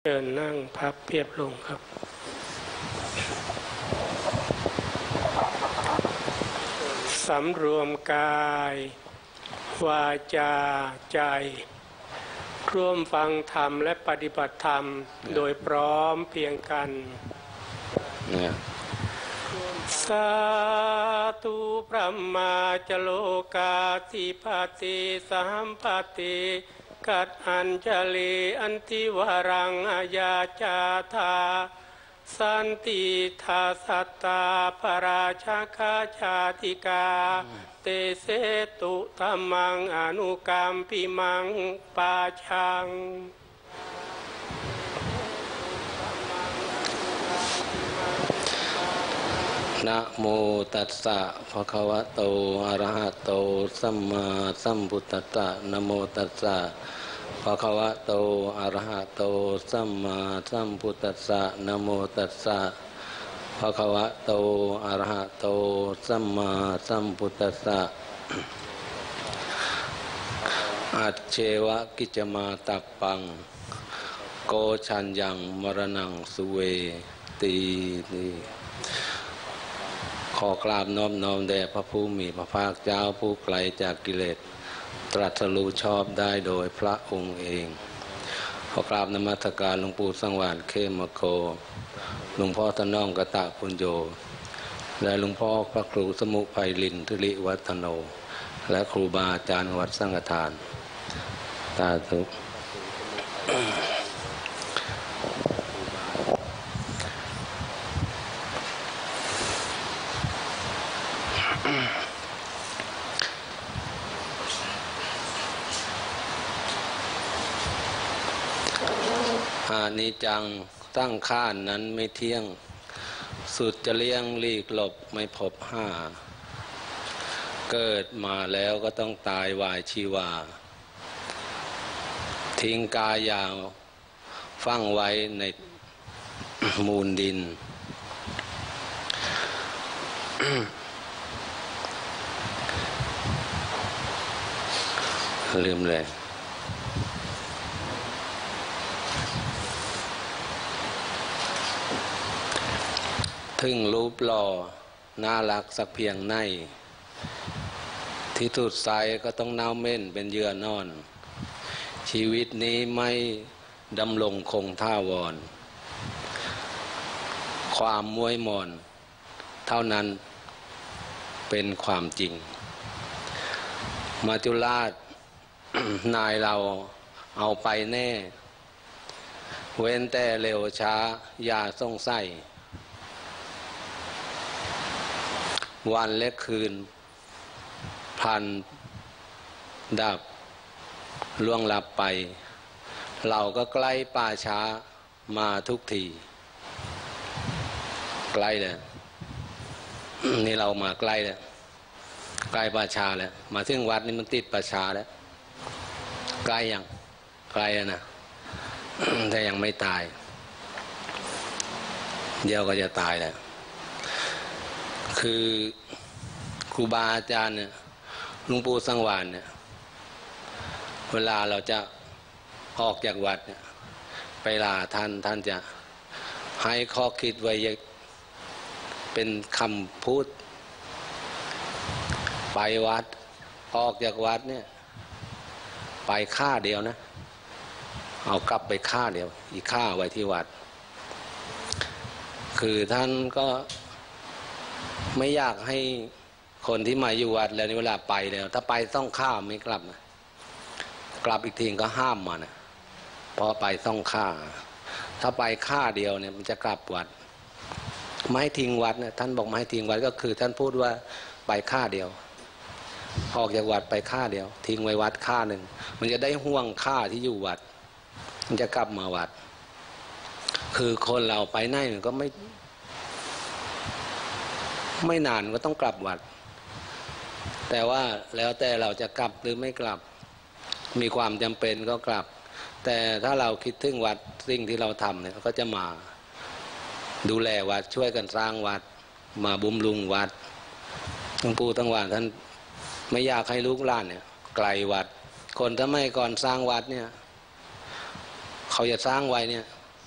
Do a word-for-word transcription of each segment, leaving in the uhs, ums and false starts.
เดินนั่งพับเพียบลงครับสำรวมกายวาจาใจร่วมฟังธรรมและปฏิบัติธรรมโดยพร้อมเพียงกันสาธุพระมาจโลกาธิปติสัมปติกัดอัญจลีอันติวรังอาญาจาธาสันติทาสัตตาปราชาคาชาติกาเตเสตุธัมมังอนุกรรมปิมังปาชังนะโมตัสสะภะคะวะโตอะระหะโตสัมมาสัมพุทธัสสะนะโมตัสสะภะคะวะโตอะระหะโตสัมมาสัมพุทธัสสะนะโมตัสสะภะคะวะโตอะระหะโตสัมมาสัมพุทธัสสะอัจเชวะกิจมาตัปปังโกชัญญังมรณังสุเวตีติขอกราบน้อมน้อมแด่พระผู้มีพระภาคเจ้าผู้ไกลจากกิเลสตรัสรู้ชอบได้โดยพระองค์เองขอกราบนมัสการหลวงปู่สังวาลเข้มโกหลวงพ่อทนองกตะปุญโญและหลวงพ่อพระครูสมุภัยลินทริวัฒโนและครูบาอาจารย์วัดสังฆทานสาธุอานิจังตั้งข้านนั้นไม่เที่ยงสุดจะเลี้ยงลีกหลบไม่พบห้าเกิดมาแล้วก็ต้องตายวายชีวาทิ้งกายยาวฝังไว้ในมูลดิน ลืมเลยถึงรูปหล่อน่ารักสักเพียงไหนที่สุดใสก็ต้องเน่าเม่นเป็นเยื่อนอนชีวิตนี้ไม่ดำรงคงท่าวรความมวยมอนเท่านั้นเป็นความจริงมัจจุราช นายเราเอาไปแน่เว้นแต่เร็วช้าอย่าสงสัยวันและคืนพันดับล่วงลับไปเราก็ใกล้ป่าช้ามาทุกทีใกล้เลย นี่เรามาใกล้แล้วใกล้ป่าช้าแล้วมาถึงวัดนี่มันติดป่าช้าแล้วใกล้ยังใกล้แล้วนะ แต่ยังไม่ตายเดี๋ยวก็จะตายแล้วคือครูบาอาจารย์เนี่ยหลวงปู่สังวาลเนี่ยเวลาเราจะออกจากวัดเนี่ยไปลาท่านท่านจะให้ข้อคิดไว้เป็นคำพูดไปวัดออกจากวัดเนี่ยไปค่าเดียวนะเอากลับไปค่าเดียวอีกค่าไว้ที่วัดคือท่านก็ไม่อยากให้คนที่มาอยู่วัดแล้วในเวลาไปแล้วถ้าไปต้องข้ามไม่กลับนะกลับอีกทีก็ห้ามมานะเพราะไปต้องข้าถ้าไปค่าเดียวเนี่ยมันจะกลับวัดไม่ให้ทิ้งวัดนะท่านบอกไม่ให้ทิ้งวัดก็คือท่านพูดว่าไปค่าเดียวออกจากวัดไปค่าเดียวทิ้งไว้วัดค่าหนึ่งมันจะได้ห่วงค่าที่อยู่วัดมันจะกลับมาวัดคือคนเราไปไหนมันก็ไม่ไม่นานก็ต้องกลับวัดแต่ว่าแล้วแต่เราจะกลับหรือไม่กลับมีความจำเป็นก็กลับแต่ถ้าเราคิดถึงวัดสิ่งที่เราทำเนี่ยก็จะมาดูแลวัดช่วยกันสร้างวัดมาบุมรุงวัดหลวงปู่ตั้งวานท่านไม่อยากให้ลูกหลานเนี่ยไกลวัดคนถ้าไม่ก่อนสร้างวัดเนี่ยเขาจะสร้างไว้เนี่ย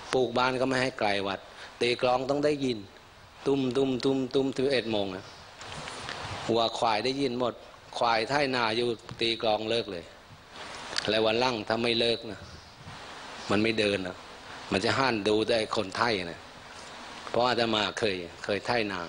ปลูกบ้านก็ไม่ให้ไกลวัดตีกลองต้องได้ยินตุ้มตุ้มตุ้มตุ้มถึงเอ็ดโมงนะวัวควายได้ยินหมดควายไถนาอยู่ตีกลองเลิกเลยแล้ววันลั่งถ้าไม่เลิกนะมันไม่เดินนะมันจะห้านดูได้คนไถนะเพราะอาตมาเคยเคยไถนา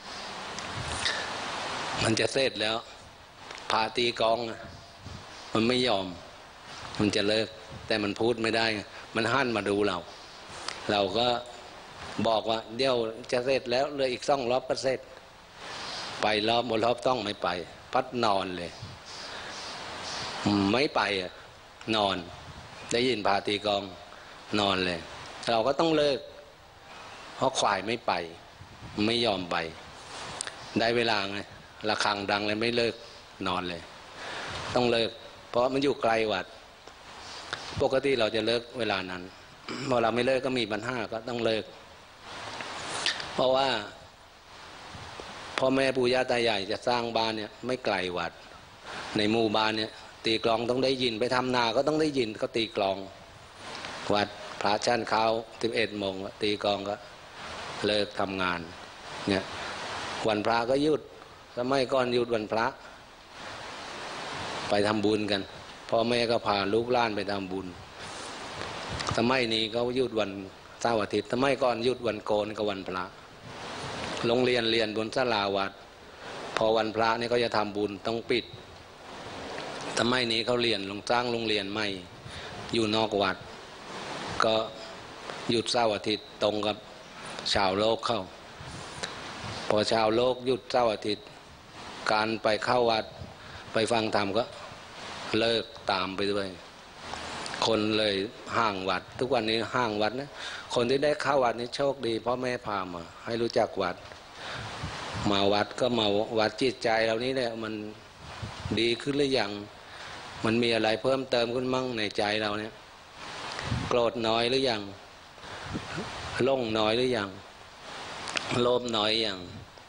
มันจะเสร็จแล้วพาตีกลองนะมันไม่ยอมมันจะเลิกแต่มันพูดไม่ได้มันห้านมาดูเราเราก็บอกว่าเดี๋ยวจะเสร็จแล้วเหลืออีกสองรอบก็เสร็จไปรอบหมดรอบต้องไม่ไปพัดนอนเลยไม่ไปอ่ะนอนได้ยินพาตีกลองนอนเลยเราก็ต้องเลิกเพราะควายไม่ไปไม่ยอมไปได้เวลาไงระฆังดังเลยไม่เลิกนอนเลยต้องเลิกเพราะมันอยู่ไกลวัดปกติเราจะเลิกเวลานั้นพอเราไม่เลิกก็มีปัญหาก็ต้องเลิกเพราะว่าพ่อแม่ปู่ย่าตายายจะสร้างบ้านเนี่ยไม่ไกลวัดในหมู่บ้านเนี่ยตีกลองต้องได้ยินไปทำนาก็ต้องได้ยินเขาตีกลองวัดพระชั้นเขาสิบเอ็ดโมงตีกลองก็เลิกทำงานเนี่ยวันพระก็หยุดสมัยก่อนหยุดวันพระไปทำบุญกันพ่อแม่ก็พาลูกหลานไปทำบุญสมัยนี้เขาหยุดวันเสาร์อาทิตย์สมัยก่อนหยุดวันโกนกับวันพระโรงเรียนเรียนบนศาลาวัดพอวันพระนี่ก็จะทำบุญต้องปิดสมัยนี้เขาเรียนลงสร้างโรงเรียนใหม่อยู่นอกวัดก็หยุดเสาร์อาทิตย์ตรงกับชาวโลกเข้าพอชาวโลกหยุดเสาร์อาทิตย์การไปเข้าวัดไปฟังธรรมก็เลิกตามไปด้วยคนเลยห่างวัดทุกวันนี้ห่างวัดนะคนที่ได้เข้าวัดนี้โชคดีเพราะแม่พามาให้รู้จักวัดมาวัดก็มาวัดจิตใจเรานี้เนี่ยมันดีขึ้นหรือยังมันมีอะไรเพิ่มเติมขึ้นมั่งในใจเราเนี่ยโกรธน้อยหรือยังโล่งน้อยหรือยังโลภน้อยยัง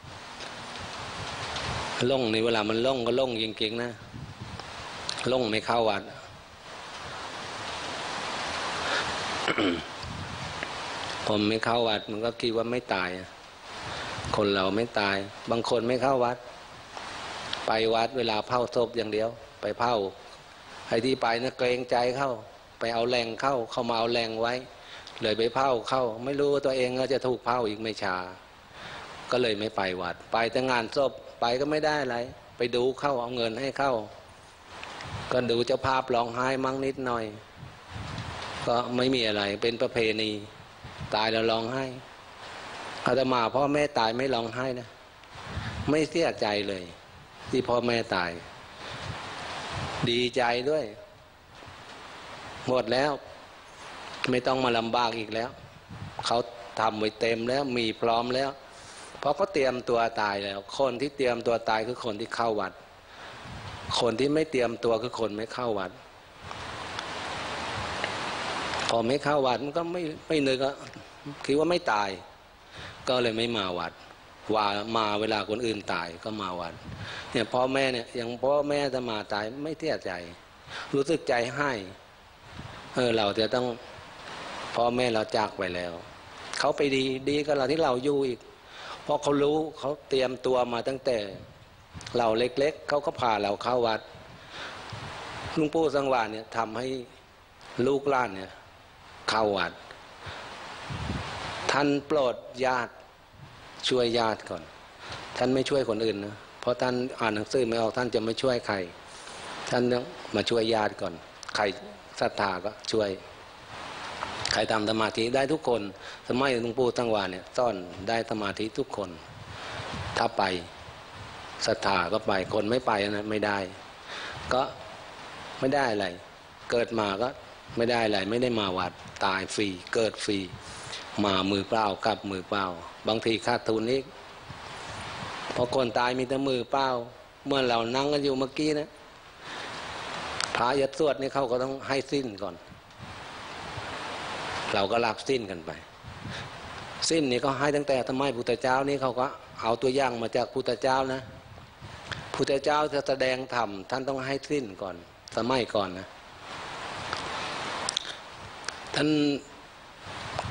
โล่งในเวลามันโล่งก็โล่งจริงๆนะโล่งไม่เข้าวัด ผมไม่เข้าวัดมันก็คิดว่าไม่ตายคนเราไม่ตายบางคนไม่เข้าวัดไปวัดเวลาเผาศพอย่างเดียวไปเผาไอ้ที่ไปนะเกรงใจเข้าไปเอาแรงเข้าเข้ามาเอาแรงไว้เลยไปเผาเข้าไม่รู้ว่าตัวเองก็จะถูกเผาอีกไม่ช้าก็เลยไม่ไปวัดไปแต่งานศพไปก็ไม่ได้อะไรไปดูเข้าเอาเงินให้เข้าก็ดูเจ้าภาพร้องไห้มั่งนิดหน่อยก็ไม่มีอะไรเป็นประเพณีตายแล้วร้องไห้อาตมาพ่อแม่ตายไม่ร้องไห้นะไม่เสียใจเลยที่พ่อแม่ตายดีใจด้วยหมดแล้วไม่ต้องมาลำบากอีกแล้วเขาทำไว้เต็มแล้วมีพร้อมแล้วเพราะเขาเตรียมตัวตายแล้วคนที่เตรียมตัวตายคือคนที่เข้าวัดคนที่ไม่เตรียมตัวคือคนไม่เข้าวัดพอไม่เข้าวัดมันก็ไม่ไม่นึกอะคิดว่าไม่ตายก็เลยไม่มาวัดว่ามาเวลาคนอื่นตายก็มาวัดเนี่ยพ่อแม่เนี่ยอย่างพ่อแม่จะมาตายไม่เสียใจรู้สึกใจให้เออเราจะต้องพ่อแม่เราจากไปแล้วเขาไปดีดีกับเราที่เราอยู่อีกเพราะเขารู้เขาเตรียมตัวมาตั้งแต่เราเล็กๆเขาก็พาเราเข้าวัดหลวงปู่สังวาลเนี่ยทำให้ลูกหลานเนี่ยเข้าวัดท่านโปรดญาติช่วยญาติก่อนท่านไม่ช่วยคนอื่นนะเพราะท่านอ่านหนังสือไม่ออกท่านจะไม่ช่วยใครท่านต้องมาช่วยญาติก่อนใครศรัทธาก็ช่วยใครทำสมาธิได้ทุกคนสมัยหลวงปู่สังวาลเนี่ยสอนได้สมาธิทุกคนถ้าไปศรัทธาก็ไปคนไม่ไปนะไม่ได้ก็ไม่ได้อะไรเกิดมาก็ไม่ได้อะไรไม่ได้มาวัดตายฟรีเกิดฟรีมามือเปล่ากลับมือเปล่าบางทีขาดทุนอีกพอคนตายมีแต่มือเปล่าเมื่อเรานั่งกันอยู่เมื่อกี้นะพระยัดสวดนี่เขาก็ต้องให้สิ้นก่อนเราก็รับสิ้นกันไปสิ้นนี่ก็ให้ตั้งแต่สมัยพุทธเจ้านี่เขาก็เอาตัวอย่างมาจากพุทธเจ้านะพุทธเจ้าจะแสดงธรรมท่านต้องให้สิ้นก่อนสมัยก่อนนะท่าน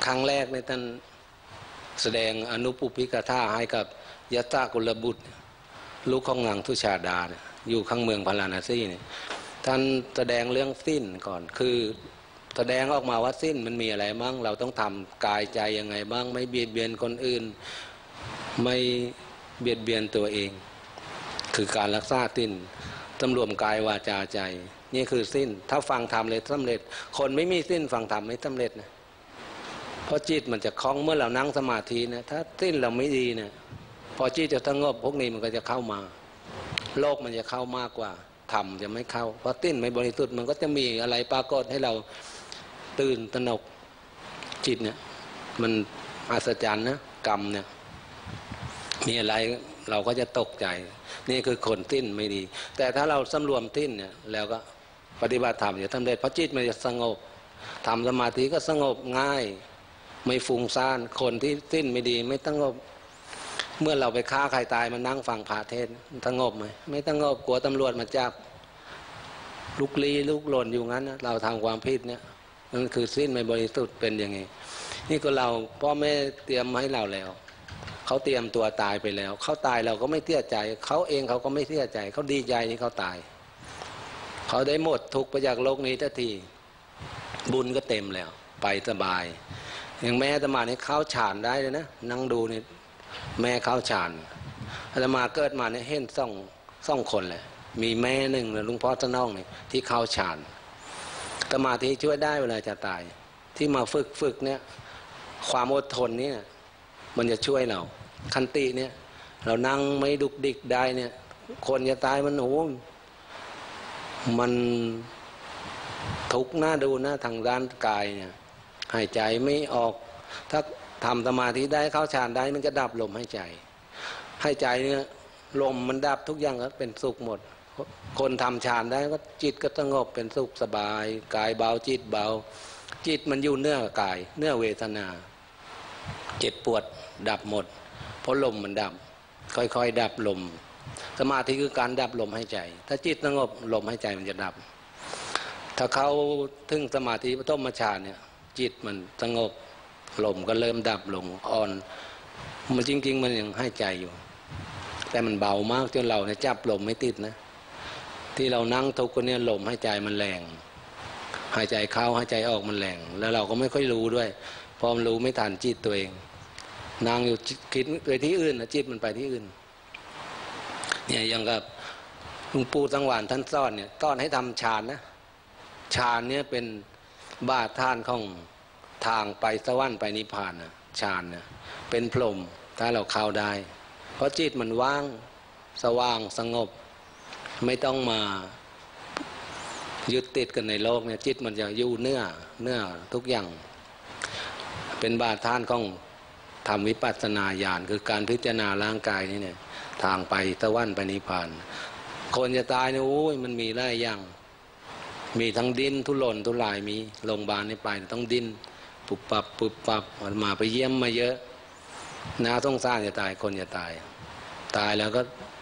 ครั้งแรกในท่านแสดงอนุปุพิกถาให้กับยะตะกุลบุตรลูกของนางทุชาดาเนี่ยอยู่ข้างเมืองพาราณสีเนี่ยท่านแสดงเรื่องสิ้นก่อนคือแสดงออกมาว่าสิ้นมันมีอะไรบ้างเราต้องทำกายใจยังไงบ้างไม่เบียดเบียนคนอื่นไม่เบียดเบียนตัวเองคือการรักษาสิ้นสำรวมกายวาจาใจนี่คือสิ้นถ้าฟังธรรมเลยสำเร็จคนไม่มีสิ้นฟังธรรมไม่สำเร็จนะเพราะจิตมันจะคล้องเมื่อเรานั่งสมาธินะถ้าสิ้นเราไม่ดีเนี่ยพอจิตจะสงบพวกนี้มันก็จะเข้ามาโลกมันจะเข้ามากกว่าธรรมจะไม่เข้าเพราะสิ้นไม่บริสุทธิ์มันก็จะมีอะไรปรากฏให้เราตื่นตระหนกจิตเนี่ยมันอัศจรรย์นะกรรมเนี่ยมีอะไรเราก็จะตกใจนี่คือคนสิ้นไม่ดีแต่ถ้าเราสำรวมสิ้นเนี่ยแล้วก็ปฏิบัติธรรมจะทำได้เพราะจิตมันจะสงบทำสมาธิก็สงบง่ายไม่ฟุ้งซ่านคนที่สิ้นไม่ดีไม่สงบเมื่อเราไปฆ่าใครตายมานั่งฟังพระเทศน์สงบไหมไม่สงบกลัวตำรวจมาจับลุกลี้ลุกหล่นอยู่งั้นนะเราทำความผิดเนี่ยนั่นคือสิ้นไม่บริสุทธิ์เป็นยังไงนี่ก็เราพ่อแม่เตรียมให้เราแล้วเขาเตรียมตัวตายไปแล้วเขาตายเราก็ไม่เสียใจเขาเองเขาก็ไม่เสียใจเขาดีใจที่เขาตายเขาได้หมดทุกข์ไปจากโลกนี้ทันทีบุญก็เต็มแล้วไปสบายอย่างแม่อาตมาเนี่ยเข้าฌานได้เลยนะนั่งดูเนี่ยแม่เข้าฌานอาตมาเกิดมาเนี่ยเห็นสองสองคนเลยมีแม่หนึ่งและลุงพ่อตะน้องเนี่ยที่เข้าฌานสมาธิช่วยได้เวลาจะตายที่มาฝึกฝึกเนี่ยความอดทนเนี่ยมันจะช่วยเราขันติเนี่ยเรานั่งไม่ดุกดิกได้เนี่ยคนจะตายมันโอ้มันทุกข์น่าดูนะทางด้านกายเนี่ยหายใจไม่ออกถ้าทำสมาธิได้เข้าฌานได้มันจะดับลมหายใจหายใจเนี่ยลมมันดับทุกอย่างก็เป็นสุขหมดคนทำฌานได้ก็จิตก็สงบเป็นสุขสบายกายเบาจิตเบาจิตมันอยู่เนื้อกายเนื้อเวทนาเจ็บปวดดับหมดเพราะลมมันดับค่อยๆดับลมสมาธิคือการดับลมหายใจถ้าจิตสงบลมหายใจมันจะดับถ้าเขาถึงสมาธิปฐมฌานเนี่ยจิตมันสงบลมก็เริ่มดับลงอ่อนมันจริงๆมันยังหายใจอยู่แต่มันเบามากจนเราเนี่ยจับลมไม่ติดนะที่เรานั่งทุกข์เนี่ยลมหายใจมันแรงหายใจเข้าหายใจออกมันแรงแล้วเราก็ไม่ค่อยรู้ด้วยพอมันรู้ไม่ทันจิตตัวเองนั่งอยู่คิดไปที่อื่นนะจิตมันไปที่อื่นเนี่ยอย่างกับหลวงปู่สังวานท่านสอนเนี่ยสอนให้ทำฌานนะฌานเนี่ยเป็นบาตรท่านของทางไปสวรรค์ไปนิพพานนะฌานเนี่ยเป็นพรหมถ้าเราเข้าได้เพราะจิตมันว่างสว่างสงบไม่ต้องมายึดติดกันในโลกเนี่ยจิตมันจะอยู่เนื้อเนื้อทุกอย่างเป็นบาตรท่านของทำวิปัสสนาญาณคือการพิจารณาร่างกายนี่เนี่ยทางไปสวรรค์ไปนิพพานคนจะตายเนี่ยโอ้ยมันมีหลายอย่างมีทั้งดิ้นทุรนทุรายมีโรงพยาบาลนี่ไปต้องดิ้นปุบปับปุบปับมาไปเยี่ยมมาเยอะน่าสงสารจะตายคนจะตายตายแล้วก็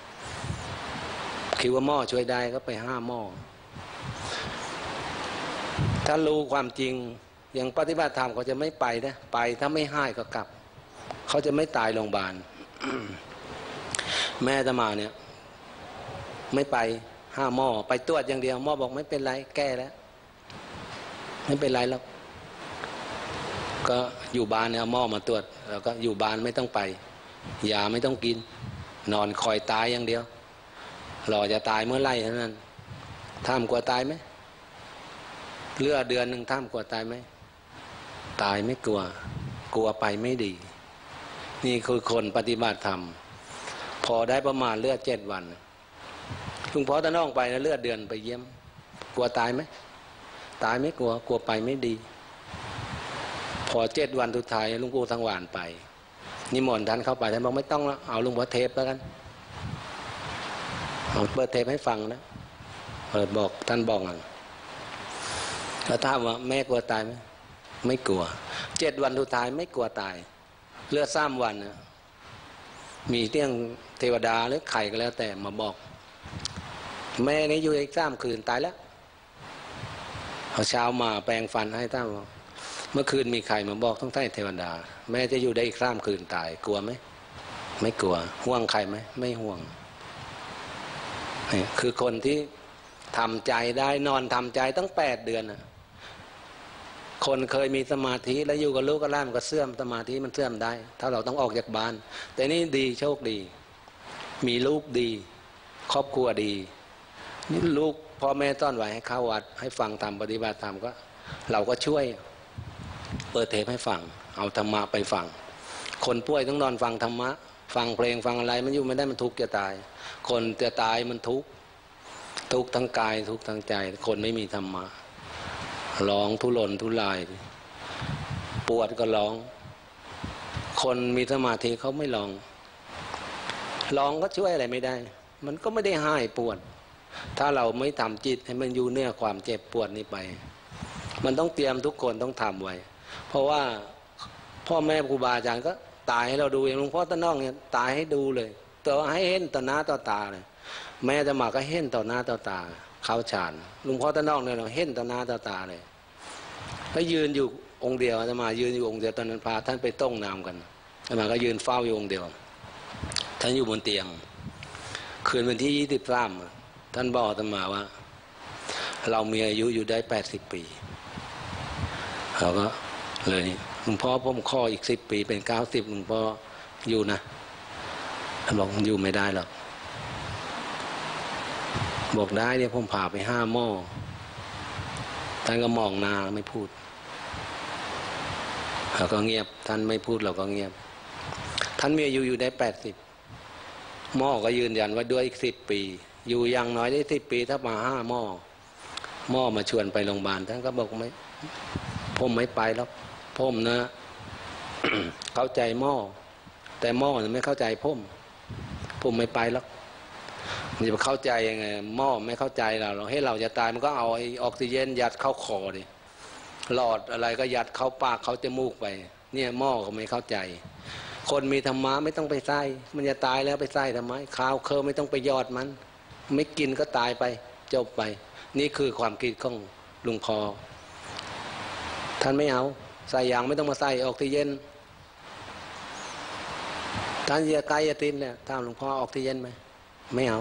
คิดว่าหม้อช่วยได้ก็ไปห้าหม้อถ้ารู้ความจริงอย่างปฏิบัติธรรมเขาจะไม่ไปนะไปถ้าไม่ให้ก็กลับเขาจะไม่ตายโรงพยาบาล แม่อาตมาเนี่ยไม่ไปห้าหม้อไปตรวจอย่างเดียวหม้อบอกไม่เป็นไรแก้แล้วไม่เป็นไรแล้วก็อยู่บ้านเนี่ยหม้อมาตรวจแล้วก็อยู่บ้านไม่ต้องไปยาไม่ต้องกินนอนคอยตายอย่างเดียวรอจะตายเมื่อไหร่เท่านั้นท่ามกลัวตายไหมเลือดเดือนหนึ่งท่ามกลัวตายไหมตายไม่กลัวกลัวไปไม่ดีนี่คือคนปฏิบัติธรรมพอได้ประมาณเลือดเจ็ดวันลุงพ่อตะน้องไปนะเลือดเดือนไปเยี่ยมกลัวตายไหมตายไม่กลัวกลัวไปไม่ดีพอเจ็ดวันสุดท้ายลุงปู่สังวานไปนิมนต์ท่านเข้าไปท่านบอกไม่ต้องแล้วเอาลุงพ่อเทปแล้วกันเปิดเทปให้ฟังนะเปิดบอกท่านบอกกันแล้วถามว่าแม่กลัวตายไหมไม่กลัวเจ็ดวันสุดท้ายไม่กลัวตายเลือดสามวันนะมีเตี้ยงเทวดาหรือไข่ก็แล้วแต่มาบอกแม่นี่อยู่อีกสามคืนตายแล้วเอาเช้ามาแปรงฟันให้ท่านบอกเมื่อคืนมีใครมาบอกต้องใต้เทวดาแม่จะอยู่ได้อีกข้ามคืนตายกลัวไหมไม่กลัวห่วงใครไหมไม่ห่วงนี่คือคนที่ทำใจได้นอนทำใจตั้งแปดเดือนนะคนเคยมีสมาธิแล้วอยู่กับลูกกับหลานก็เสื่อมสมาธิมันเสื่อมได้ถ้าเราต้องออกจากบ้านแต่นี่ดีโชคดีมีลูกดีครอบครัวดีนี่ลูกพ่อแม่ต้อนไว้ให้เข้าวัดให้ฟังธรรมปฏิบัติธรรมก็เราก็ช่วยเปิดเทปให้ฟังเอาธรรมะไปฟังคนป่วยต้องนอนฟังธรรมะฟังเพลงฟังอะไรมันอยู่ไม่ได้มันทุกข์จะตายคนจะตายมันทุกข์ทุกข์ทั้งกายทุกข์ทั้งใจคนไม่มีธรรมะร้องทุรนทุรายปวดก็ร้องคนมีสมาธิเขาไม่ร้องร้องก็ช่วยอะไรไม่ได้มันก็ไม่ได้หายปวดถ้าเราไม่ทำจิตให้มันอยู่เนื้อความเจ็บปวดนี้ไปมันต้องเตรียมทุกคนต้องทำไว้เพราะว่าพ่อแม่ครูบาอาจารย์ก็ตายให้เราดูอย่างหลวงพ่อต้นน้องเนี่ยตายให้ดูเลยแต่ว่าให้เห็นต่อหน้าต่อตาเลยแม่จะมาก็เห็นต่อหน้าต่อตาเข้าฌานหลวงพ่อต้นน้องเนี่ยเราเห็นต่อหน้าต่อตาเลยแล้วยืนอยู่องค์เดียวจะมายืนอยู่องค์เดียวตอนนั้นพาท่านไปต้มน้ำกันจะมาก็ยืนเฝ้าอยู่องค์เดียวท่านอยู่บนเตียงคืนวันที่ยี่สิบสามท่านบอกอาตมาว่าเรามีอายุอยู่ได้แปดสิบปีเราก็เลยหลวงพ่อผมข้ออีกสิบปีเป็นเก้าสิบหลวงพ่ออยู่นะท่านบอกอยู่ไม่ได้หรอกบอกได้เนี่ยผมพาไปห้าหม้อท่านก็มองหน้าไม่พูดเราก็เงียบท่านไม่พูดเราก็เงียบท่านมีอายุอยู่ได้แปดสิบหม้อก็ยืนยันว่าด้วยอีกสิบปีอยู่อย่างน้อยได้สิบปีถ้ามาห้าหม้อหม้อมาชวนไปโรงพยาบาลท่านก็บอกไม่ผมไม่ไปแล้วผมนะ เข้าใจหม้อแต่หม้อไม่เข้าใจผมผมไม่ไปแล้วมันจะเข้าใจยังไงหม้อไม่เข้าใจเราเราให้เราจะตายมันก็เอาไอ้ออกซิเจนยัดเข้าคอดิหลอดอะไรก็ยัดเข้าปากเข้าจมูกไปเนี่ยหม้อก็ไม่เข้าใจคนมีธรรมะไม่ต้องไปใส่มันจะตายแล้วไปใส่ทำไมข้าวเคอไม่ต้องไปยอดมันไม่กินก็ตายไปจบไปนี่คือความคิดของลุงพอท่านไม่เอาใส่ยางไม่ต้องมาใส่ออกซิเจนท่านจะกายตินเนี่ยท่านหลวงพ่อออกซิเจนไหมไม่เอา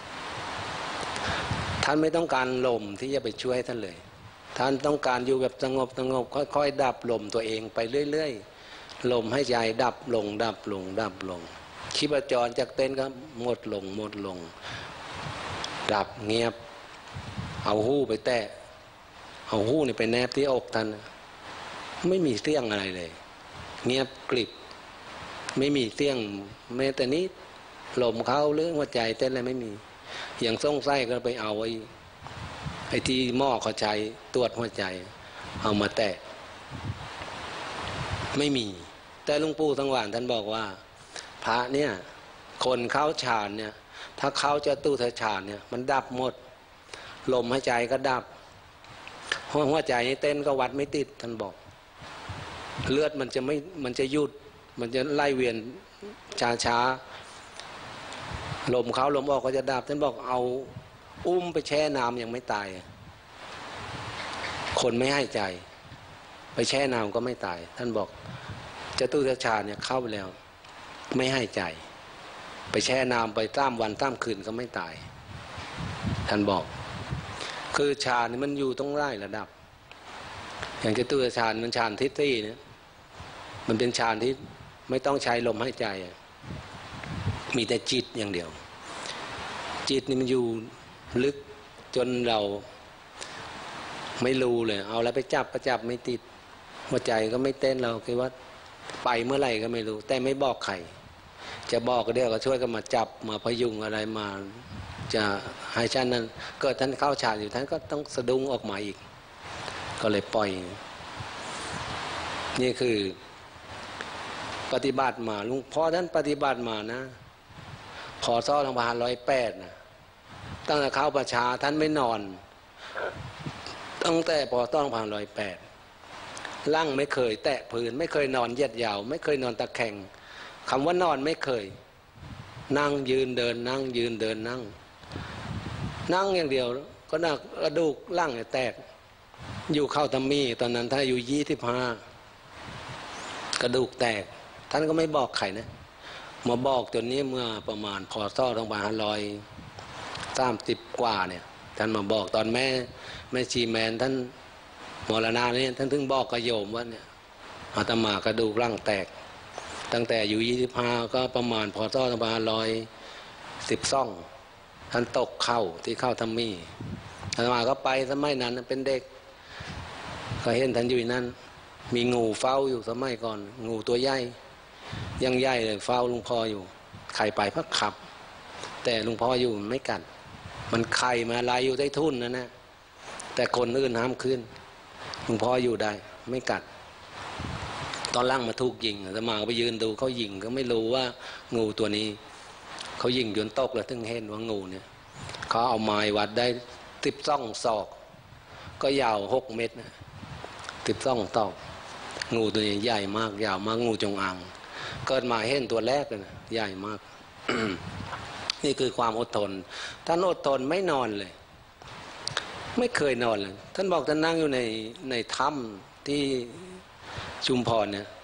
ท่านไม่ต้องการลมที่จะไปช่วยท่านเลยท่านต้องการอยู่แบบสงบสงบค่อยๆดับลมตัวเองไปเรื่อยๆลมให้ใจดับลงดับลงดับลงชีพจรจากเต้นก็หมดลงหมดลงดับเงียบเอาหู้ไปแตะเอาหู้นี่ไปแนบที่อกท่านไม่มีเสียงอะไรเลยเงียบกริบไม่มีเสียงแม้แต่นี้ลมเข้าหรือหัวใจเต้นอะไรไม่มีอย่างส่งไส้ก็ไปเอาไอ้ไอ้ที่หม้อเขาใช้ตรวจหัวใจเอามาแตะไม่มีแต่หลวงปู่สังวานท่านบอกว่าพระเนี่ยคนเข้าฌานเนี่ยถ้าเข้าจะตู้ฌานเนี่ยมันดับหมดลมหายใจก็ดับหัวใจเต้นก็วัดไม่ติดท่านบอกเลือดมันจะไม่มันจะหยุดมันจะไล่เวียนช้าช้าลมเข้าลมออกก็จะดับท่านบอกเอาอุ้มไปแช่น้ำยังไม่ตายคนไม่ให้ใจไปแช่น้ำก็ไม่ตายท่านบอกจตุตฌานเนี่ยเข้าไปแล้วไม่ให้ใจไปแช่น้ำไปตามวันตามคืนก็ไม่ตายท่านบอกคือฌานนี่มันอยู่ต้องไล่ระดับอย่างจตุตฌานมันฌานทิฏฐิเนี่ยมันเป็นฌานที่ไม่ต้องใช้ลมหายใจมีแต่จิตอย่างเดียวจิตนี่มันอยู่ลึกจนเราไม่รู้เลยเอาแล้วไปจับประจับไม่ติดหัวใจก็ไม่เต้นเราคิดว่าไปเมื่อไหร่ก็ไม่รู้แต่ไม่บอกใครจะบอกก็เดี๋ยวก็ช่วยกันมาจับมาพยุงอะไรมาจะให้ชั้นนั้นเกิดท่านเข้าฌานอยู่ท่านก็ต้องสะดุ้งออกมาอีกก็เลยปล่อยนี่คือปฏิบัติมาลุงพ่อท่านปฏิบัติมานะพอซ้อทางพานร้อยแปดนะตั้งแต่เข้าประชาท่านไม่นอนตั้งแต่พอต้องพานร้อยแปดลั่งไม่เคยแตะพื้นไม่เคยนอนเหยียดยาวไม่เคยนอนตะแคงคำว่านอนไม่เคยนั่งยืนเดินนั่งยืนเดินนั่งนั่งอย่างเดียวก็นักกระดูกลั่งแตกอยู่เข้าตำมีตอนนั้นท่านอายุยี่สิบห้ากระดูกแตกท่านก็ไม่บอกใครนะมาบอกจนนี้เมื่อประมาณพศสองพันห้าร้อยสามสิบกว่าเนี่ยท่านมาบอกตอนแม่แม่ชีแมนท่านมรณะนี่ท่านถึงบอกกระโยมว่าเนี่ยอาตมากระดูกร่างแตกตั้งแต่อายุยี่สิบห้าก็ประมาณพศสองพันห้าร้อยสิบสองท่านตกเข้าที่เข้าทำมีอาตมาก็ไปสมัยนั้นเป็นเด็กก็เห็นท่านอยู่นั่นมีงูเฝ้าอยู่สมัยก่อนงูตัวใหญ่ยังใหญ่เลยเฝ้าลุงพ่ออยู่ไข่ไปพักขับแต่ลุงพ่ออยู่ไม่กัดมันไข่มาลายอยู่ใต้ทุ่นนั่นนะแต่คนอื่นห้ามขึ้นลุงพ่ออยู่ได้ไม่กัดตอนล่างมาถูกยิงอาตมาก็ไปยืนดูเขายิงก็ไม่รู้ว่างูตัวนี้เขายิงจนตกแล้วถึงเห็นว่างูเนี่ยเขาเอาไม้วัดได้สิบซ่องศอกก็ยาวหกเมตรนะสิบซ่องตอกงูตัวนี้ใหญ่มากยาวมากงูจงอางเกิดมาเห็นตัวแรกเลยนะใหญ่มาก นี่คือความอดทนท่านอดทนไม่นอนเลยไม่เคยนอนเลยท่านบอกท่านนั่งอยู่ในในถ้ำที่ชุมพรเนี่ย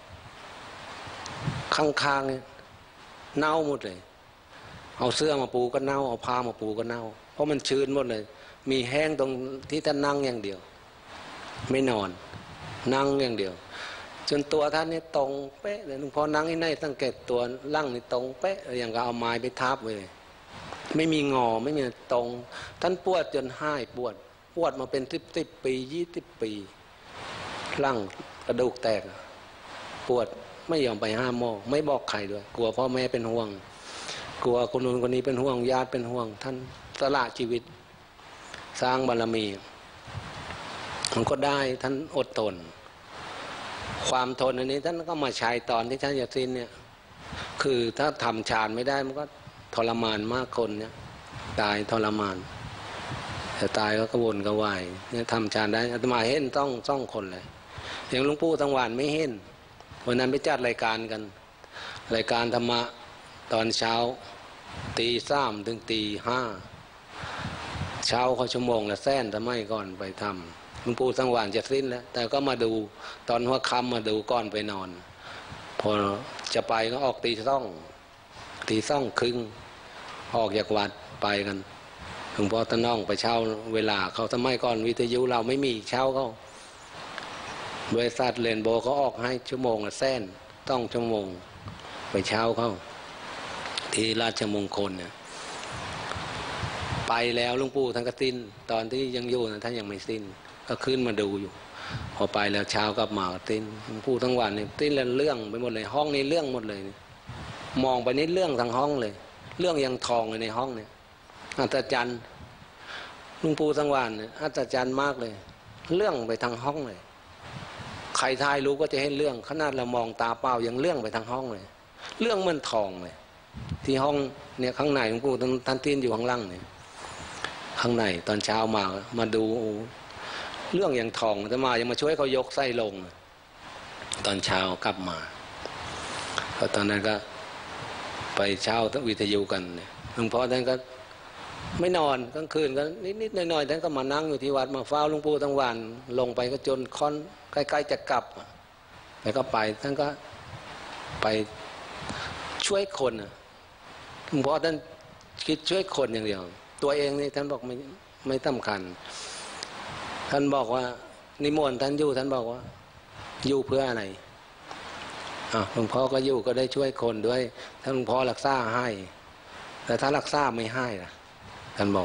ข้างๆเนี่ยเน่าหมดเลยเอาเสื้อมาปูก็เน่าเอาผ้ามาปูก็เน่าเพราะมันชื้นหมดเลยมีแห้งตรงที่ท่านนั่งอย่างเดียวไม่นอนนั่งอย่างเดียวจนตัวท่านนี่ตรงเป๊ะเลยหลวงพ่อนั่งที่ไหนสังเกตตัวร่างนี่ตรงเป๊ะอย่างกับเอาไม้ไปทับไว้เลยไม่มีงอไม่มีตรงท่านปวดจนหายปวดปวดมาเป็นสิบสิบปียี่สิบปีร่างกระดูกแตกปวดไม่ยอมไปห้าหมอไม่บอกใครด้วยกลัวพ่อแม่เป็นห่วงกลัวคนนู้นคนนี้เป็นห่วงญาติเป็นห่วงท่านสละชีวิตสร้างบารมีมันก็ได้ท่านอดทนความทนอันนี้ท่านก็มาใช้ตอนที่ท่านจะสิ้นเนี่ยคือถ้าทำฌานไม่ได้มันก็ทรมานมากคนเนี่ยตายทรมานแต่ตายก็กระวนกระวายเนี่ยทำฌานได้อาตมาเห็นต้องต้องคนเลยอย่างหลวงปู่ทั้งวันไม่เห็นวันนั้นไปจัดรายการกันรายการธรรมะตอนเช้าตีสามถึงตีห้าเช้าเขาชั่วโมงละแสนทำไมก่อนไปทำหลวงปู่สังวานจะสิ้นแล้วแต่ก็มาดูตอนหัวค่ำมาดูก่อนไปนอนพอจะไปก็ออกตีซ่องตีซ่องครึ่งออกจากวัดไปกันหลวงพ่อตะน้องไปเช่าเวลาเขาสมัยก่อนวิทยุเราไม่มีเช่าเขาบริษัทเรนโบว์เขาออกให้ชั่วโมงละแสนต้องชั่วโมงไปเช่าเขาที่ราชมงคลเนี่ยไปแล้วหลวงปู่ท่านก็สิ้นตอนที่ยังอยู่นะท่านยังไม่สิ้นก็ขึ้นมาดูอยู่พอไปแล้วเช้ากลับมาก็สิ้นหลวงปู่ทั้งวันเนี่ยสิ้นเรื่องไปหมดเลยห้องนี้เรื่องหมดเลยมองไปนี่เรื่องทั้งห้องเลยเรื่องยังทองเลยในห้องเนี่ยอัศจรรย์หลวงปู่ทั้งวันเนี่ยอัศจรรย์มากเลยเรื่องไปทั้งห้องเลยใครทายรู้ก็จะให้เรื่องขนาดเรามองตาเปล่ายังเรื่องไปทั้งห้องเลยเรื่องเหมือนทองเลยที่ห้องเนี่ยข้างในหลวงปู่ท่านทิ้นอยู่ข้างล่างเนี่ยข้างในตอนเช้ามามาดูเรื่องอย่างทองจะมายังมาช่วยเขายกไส้ลงตอนเช้ากลับมาพอตอนนั้นก็ไปเช่าวิทยุกันหลวงพ่อท่านก็ไม่นอนกลางคืนก็นิดๆหน่อยๆท่านก็มานั่งอยู่ที่วัดมาเฝ้าหลวงปู่ทั้งวันลงไปก็จนค่อนใกล้ๆจะกลับแล้วก็ไปท่านก็ไปช่วยคนหลวงพ่อท่านคิดช่วยคนอย่างเดียวตัวเองนี่ท่านบอกไม่ไม่สำคัญท่านบอกว่านิมนต์ท่านอยู่ท่านบอกว่าอยู่เพื่ออะไรอ่ะหลวงพ่อก็อยู่ก็ได้ช่วยคนด้วยถ้าหลวงพ่อรักษาให้แต่ถ้ารักษาไม่ให้ล่ะท่านบอก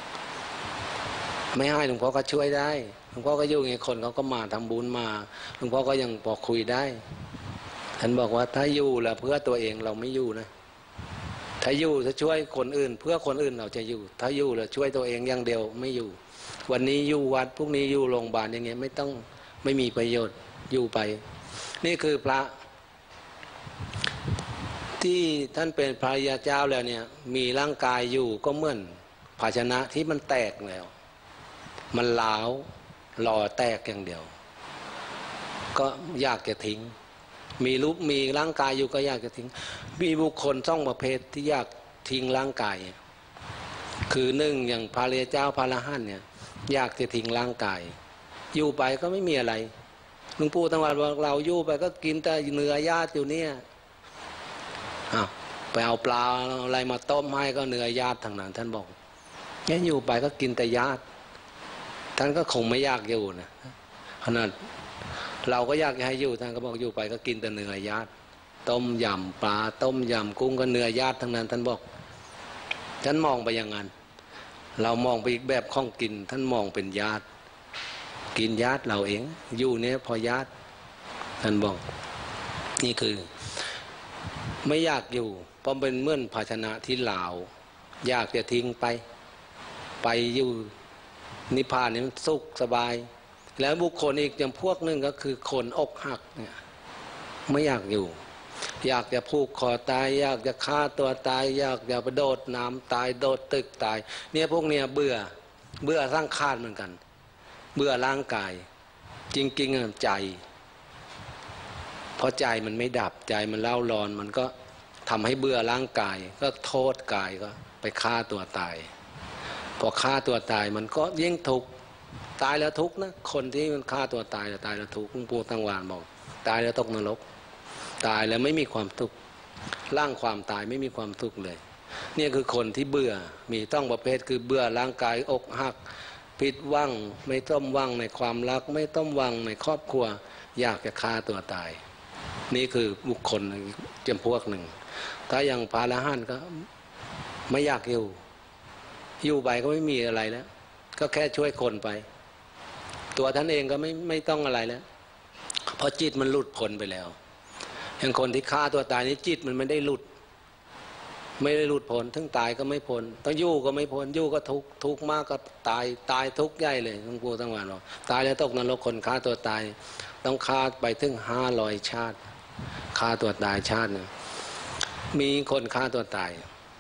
ไม่ให้หลวงพ่อก็ช่วยได้หลวงพ่อก็อยู่ไงคนเขาก็มาทำบุญมาหลวงพ่อก็ยังบอกคุยได้ท่านบอกว่าถ้าอยู่แล้วเพื่อตัวเองเราไม่อยู่นะถ้าอยู่จะช่วยคนอื่นเพื่อคนอื่นเราจะอยู่ถ้าอยู่แล้วช่วยตัวเองอย่างเดียวไม่อยู่วันนี้อยู่วัดพรุ่งนี้อยู่โรงพยาบาลอย่างเงี้ยไม่ต้องไม่มีประโยชน์อยู่ไปนี่คือพระที่ท่านเป็นพระยาเจ้าแล้วเนี่ยมีร่างกายอยู่ก็เหมือนภาชนะที่มันแตกแล้วมันล้าวหล่อแตกอย่างเดียวก็อยากจะทิ้งมีรูปมีร่างกายอยู่ก็อยากจะทิ้งมีบุคคลสองประเภทที่อยากทิ้งร่างกายคือหนึ่งอย่างพระเจ้าพระอรหันต์เนี่ยอยากจะทิ้งร่างกายอยู่ไปก็ไม่มีอะไรหลวงปู่ตั้งวันบอกเราอยู่ไปก็กินแต่เนื้อญาติอยู่เนี่ยอ้าวไปเอาปลาอะไรมาต้มให้ก็เนื้อญาติทางนั้นท่านบอกงั้นอยู่ไปก็กินแต่ญาติท่านก็คงไม่อยากอยู่นะขนาดเราก็อยากให้อยู่ท่านก็บอกอยู่ไปก็กินแต่เนื้อญาติต้มยำปลาต้มยำกุ้งก็เนื้อญาติทั้งนั้นท่านบอกท่านมองไปอย่างนั้นเรามองไปอีกแบบของกินท่านมองเป็นญาติกินญาติเราเองอยู่เนี่ยพอญาติท่านบอกนี่คือไม่อยากอยู่เพราะเป็นเหมือนภาชนะที่เหลาอยากจะทิ้งไปไปอยู่นิพพานนี่มันสุขสบายแล้วบุคคลอีกจำพวกนึงก็คือคนอกหักเนี่ยไม่อยากอยู่อยากจะผูกคอตายอยากจะฆ่าตัวตายอยากจะไปโดดน้ำตายโดดตึกตายเนี่ยพวกเนี้ยเบื่อเบื่อร่างกายเหมือนกันเบื่อร่างกายจริงๆใจเพราะใจมันไม่ดับใจมันเล่าร้อนมันก็ทำให้เบื่อร่างกายก็โทษกายก็ไปฆ่าตัวตายพอฆ่าตัวตายมันก็ยิ่งทุกข์ตายแล้วทุกข์นะคนที่มันฆ่าตัวตายแล้วตายแล้วทุกข์หลวงปู่ตั้งวานบอกตายแล้วตกนรกตายแล้วไม่มีความทุกข์ร่างความตายไม่มีความทุกข์เลยนี่คือคนที่เบื่อมีต้องประเภทคือเบื่อร่างกายอกหักผิดหวังไม่ต้มหวังในความรักไม่ต้มหวังในครอบครัวอยากจะฆ่าตัวตายนี่คือบุคคลจำพวกหนึ่งถ้าอย่างพระอรหันต์ก็ไม่อยากอยู่อยู่ไปก็ไม่มีอะไรแล้วก็แค่ช่วยคนไปตัวท่านเองก็ไม่ไม่ต้องอะไรแล้วเพราะจิตมันหลุดพ้นไปแล้วอย่างคนที่ฆ่าตัวตายนี้จิตมันไม่ได้หลุดไม่ได้หลุดพ้นถึงตายก็ไม่พ้นต้องอยู่ก็ไม่พ้นอยู่ก็ทุกทุกมากก็ตายตายทุกใหญ่เลยหลวงปู่ตั้งวันบอกตายแล้วตกนรกคนฆ่าตัวตายต้องฆ่าไปถึงห้าร้อยชาติฆ่าตัวตายชาตินึงมีคนฆ่าตัวตาย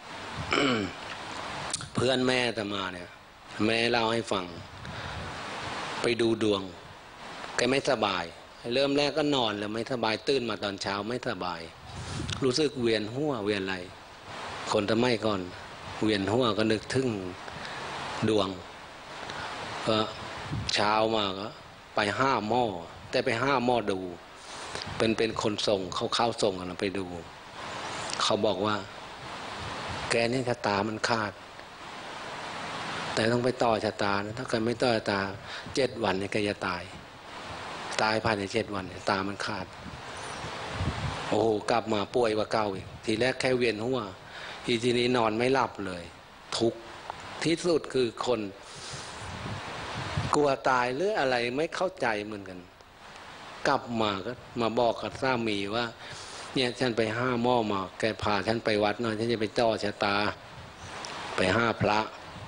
เพื่อนแม่แต่มาเนี่ยแม่เล่าให้ฟังไปดูดวงแกไม่สบายเริ่มแรกก็นอนแล้วไม่สบายตื่นมาตอนเช้าไม่สบายรู้สึกเวียนหัวเวียนอะไรคนทำไมก่อนเวียนหัวก็นึกถึงดวงก็เช้ามาก็ไปห้าหม้อแต่ไปห้าหม้อดูเป็นเป็นคนส่งเขาเข้าส่งกันไปดูเขาบอกว่าแกนี่ชะตามันขาดแต่ต้องไปต่อชะตานะถ้าเกิดไม่ต่อชะตาเจ็ดวันเนี่ยแกจะตายตายภายในเจ็ดวันตามันขาดโอ้กลับมาป่วยกว่าเก่าอีกทีแรกแค่เวียนหัวอีทีนี้นอนไม่หลับเลยทุกข์ที่สุดคือคนกลัวตายหรืออะไรไม่เข้าใจเหมือนกันกลับมาก็มาบอกกับสามีว่าเนี่ยฉันไปห้าหม้อมาแกพาฉันไปวัดหน่อยฉันจะไปต่อชะตาไปห้าพระ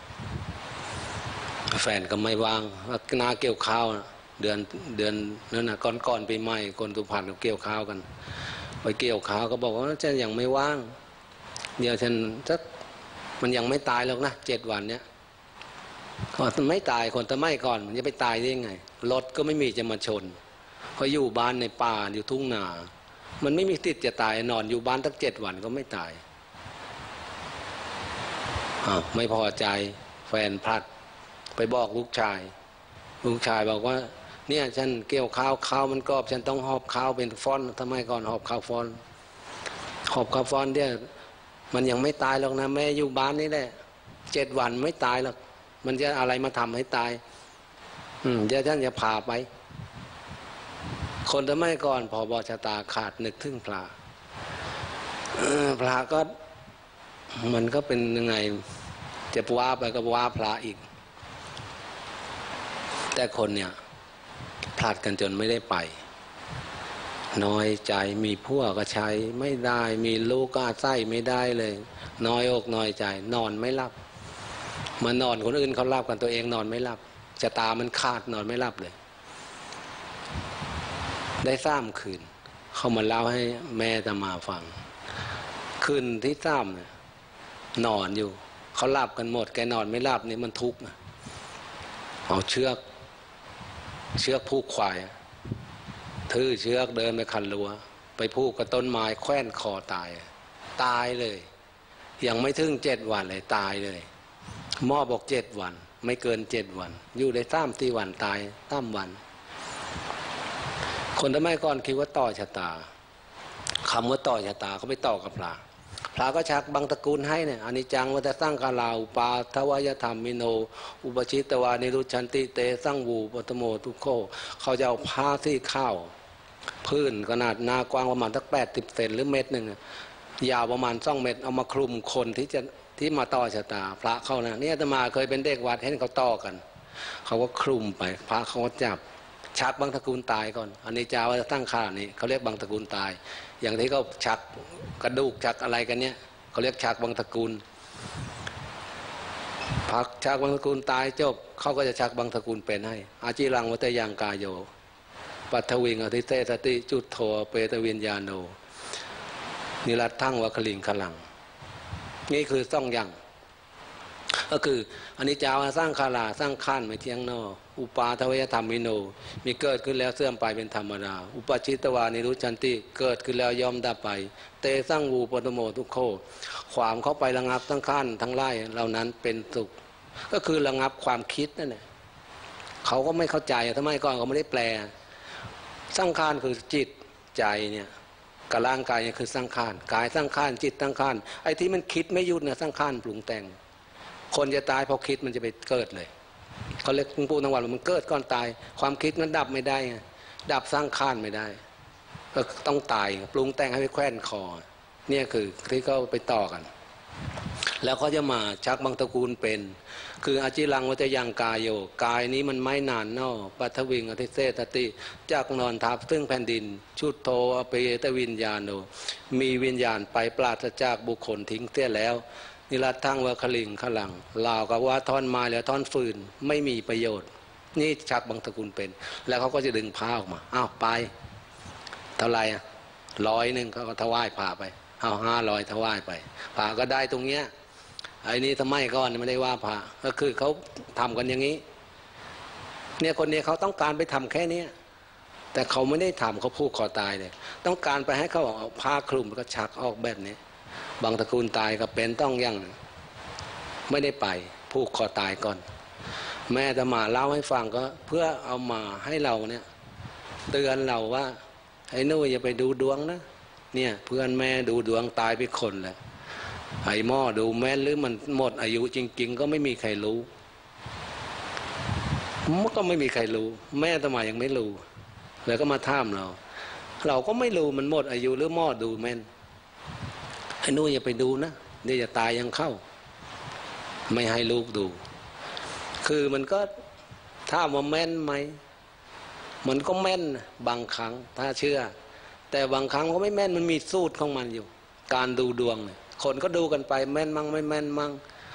แฟนก็ไม่ว่างนาเกี่ยวข้าวเดือนเดือนนั่นน่ะก่อนก่อนปีใหม่คนสุพรรณก็เกี่ยวข้าวกันไปเกี่ยวข้าวก็บอกว่าฉันยังไม่ว่างเดี๋ยวฉันสักมันยังไม่ตายหรอกนะเจ็ดวันเนี้ยก่อนไม่ตายคนแต่ไม่ก่อนมันจะไปตายได้ยังไงรถก็ไม่มีจะมาชนเพราะอยู่บ้านในป่าอยู่ทุ่งนามันไม่มีติดจะตายนอนอยู่บ้านตั้งเจ็ดวันก็ไม่ตายอ้าวไม่พอใจแฟนพลัดไปบอกลูกชายลูกชายบอกว่าเนี่ยฉันเกี่ยวข้าวข้าวมันกรอบฉันต้องหอบข้าวเป็นฟ้อนทำไมก่อนหอบข้าวฟ้อนหอบข้าวฟ้อนเนี่ยมันยังไม่ตายหรอกนะแม่อยู่บ้านนี่แหละเจ็ดวันไม่ตายหรอกมันจะอะไรมาทำให้ตายอืมเดี๋ยวท่านจะพาไปคนทำไมก่อนพอบอชะตาขาดนึกถึงพระพระก็มันก็เป็นยังไงจะว่าไปก็ว่าพระอีกแต่คนเนี่ยพลาดกันจนไม่ได้ไปน้อยใจมีพวกก็ใช้ไม่ได้มีลูกก็อาศัยไม่ได้เลยน้อยอกน้อยใจนอนไม่หลับมานอนคนอื่นเขาหลับกันตัวเองนอนไม่หลับชะตามันขาดนอนไม่หลับเลยได้สามคืนเขามาเล่าให้แม่ตมาฟังคืนที่สามเนี่ยนอนอยู่เขาหลับกันหมดแกนอนไม่หลับนี่มันทุกข์เอาเชือกเชือกผูกควายถือเชือกเดินไปคันรั้วไปผูกกับต้นไม้แขวนคอตายตายเลยยังไม่ถึงเจ็ดวันเลยตายเลยหมอบอกเจ็ดวันไม่เกินเจ็ดวันอยู่ได้สามสี่วันตายสามวันคนสมัยก่อนคิดว่าต่อชะตาคำว่าต่อชะตาเขาไปต่อกับพระพระก็ชักบางตระกูลให้เนี่ยอนิจจังวัฏสร้างกาลาอุปาทวายธรรมมิโนอุปชิตวานิรุชันติเตสร้างวูปตโมทุโคเขาจะเอาผ้าที่ข้าวพื้นขนาดหน้ากว้างประมาณสักแปดสิบเซนหรือเมตรหนึ่งยาวประมาณสองเมตรเอามาคลุมคนที่จะที่มาต่อชะตาพระเขานะนี่อาตมาเคยเป็นเด็กวัดเห็นเขาต่อกันเขาก็คลุมไปพระเขาก็จับชักบางตระกูลตายก่อนอันนี้จาว่าตั้งข่านี่เขาเรียกบางตระกูลตายอย่างที่เขาชักกระดูกชักอะไรกันเนี่ยเขาเรียกชักบางตระกูลพักชักบางตระกูลตายจบเขาก็จะชักบางตระกูลเป็นให้อาจิรังวัตยังกายโยปัทวิงอธิเตสติจุดโทเปตวิญญาโนนิรัตทั้งวะคลิงขลังนี่คือต้องอย่างก็คืออนิจจาวาสร้างคาราสร้างขั้นไม่เที่ยงนออุปาทวยธรรมมิโนมีเกิดขึ้นแล้วเสื่อมไปเป็นธรรมดาอุปชิตวานิรุชันติเกิดขึ้นแล้วยอมดับไปเตสร้างวูปตโมทุกโคความเข้าไประงับทั้งขั้นทั้งไล่เหล่านั้นเป็นสุขก็คือระงับความคิดนั่นแหละเขาก็ไม่เข้าใจทำไมก่อนเขาไม่ได้แปลสร้างขั้นคือจิตใจเนี่ยกับร่างกายเนี่ยคือสร้างขานกายสร้างขานจิตสร้างขานไอ้ที่มันคิดไม่หยุดเนี่ยสร้างขานปรุงแต่งคนจะตายพอคิดมันจะไปเกิดเลยเขาเรียกหลวงปู่ทั้งวันมันเกิดก่อนตายความคิดมันดับไม่ได้ดับสร้างขานไม่ได้ก็ต้องตายปรุงแต่งให้ไปแขวนคอเนี่ยคือที่เขาไปต่อกันแล้วเขาจะมาชักบางตระกูลเป็นคืออาจิรังวัตยังกายโยกายนี้มันไม่นานนอปัทวิงอธิเสตติจากนอนทับซึ่งแผ่นดินชุดโทอเปยตวิญญาโนมีวิญญาณไปปราศจากบุคคลทิ้งเสียแล้วนิรัตทั้งวะคลิงขลังลาวกับว่าท่อนไม้แล้วท่อนฟืนไม่มีประโยชน์นี่ชักบางตระกูลเป็นแล้วเขาก็จะดึงผ้าออกมาอ้าวไปเท่าไรอ่ะร้อยหนึ่งเขาก็ถวายผ้าไปเอาห้าร้อยถวายไปผ้าก็ได้ตรงเนี้ยไอ้นี่ทำไมก่อนไม่ได้ว่าพระก็คือเขาทำกันอย่างนี้เนี่ยคนนี้เขาต้องการไปทำแค่นี้แต่เขาไม่ได้ทำเขาพูดคอตายเลยต้องการไปให้เขาเอาผ้าคลุมก็ชักออกแบบนี้บางตระกูลตายก็เป็นต้องยังไม่ได้ไปผูกคอตายก่อนแม่จะมาเล่าให้ฟังก็เพื่อเอามาให้เราเนี่ยเตือนเราว่าไอ้นู่นอย่าไปดูดวงนะเนี่ยเพื่อนแม่ดูดวงตายไปคนแหละไอ้หม้อดูแม่นหรือมันหมดอายุจริงๆก็ไม่มีใครรู้มันก็ไม่มีใครรู้แม่ทำไมยังไม่รู้แล้วก็มาถามเราเราก็ไม่รู้มันหมดอายุหรือหม้อดูแม่นไอ้นู่นอย่าไปดูนะเดี๋ยวจะตายยังเข้าไม่ให้ลูกดูคือมันก็ถ้าว่าแม่นไหมมันก็แม่นบางครั้งถ้าเชื่อแต่บางครั้งก็ไม่แม่นมันมีสูตรของมันอยู่การดูดวงเนี่ยคนก็ดูกันไปแม่นมั่งไม่แม่นมั่ง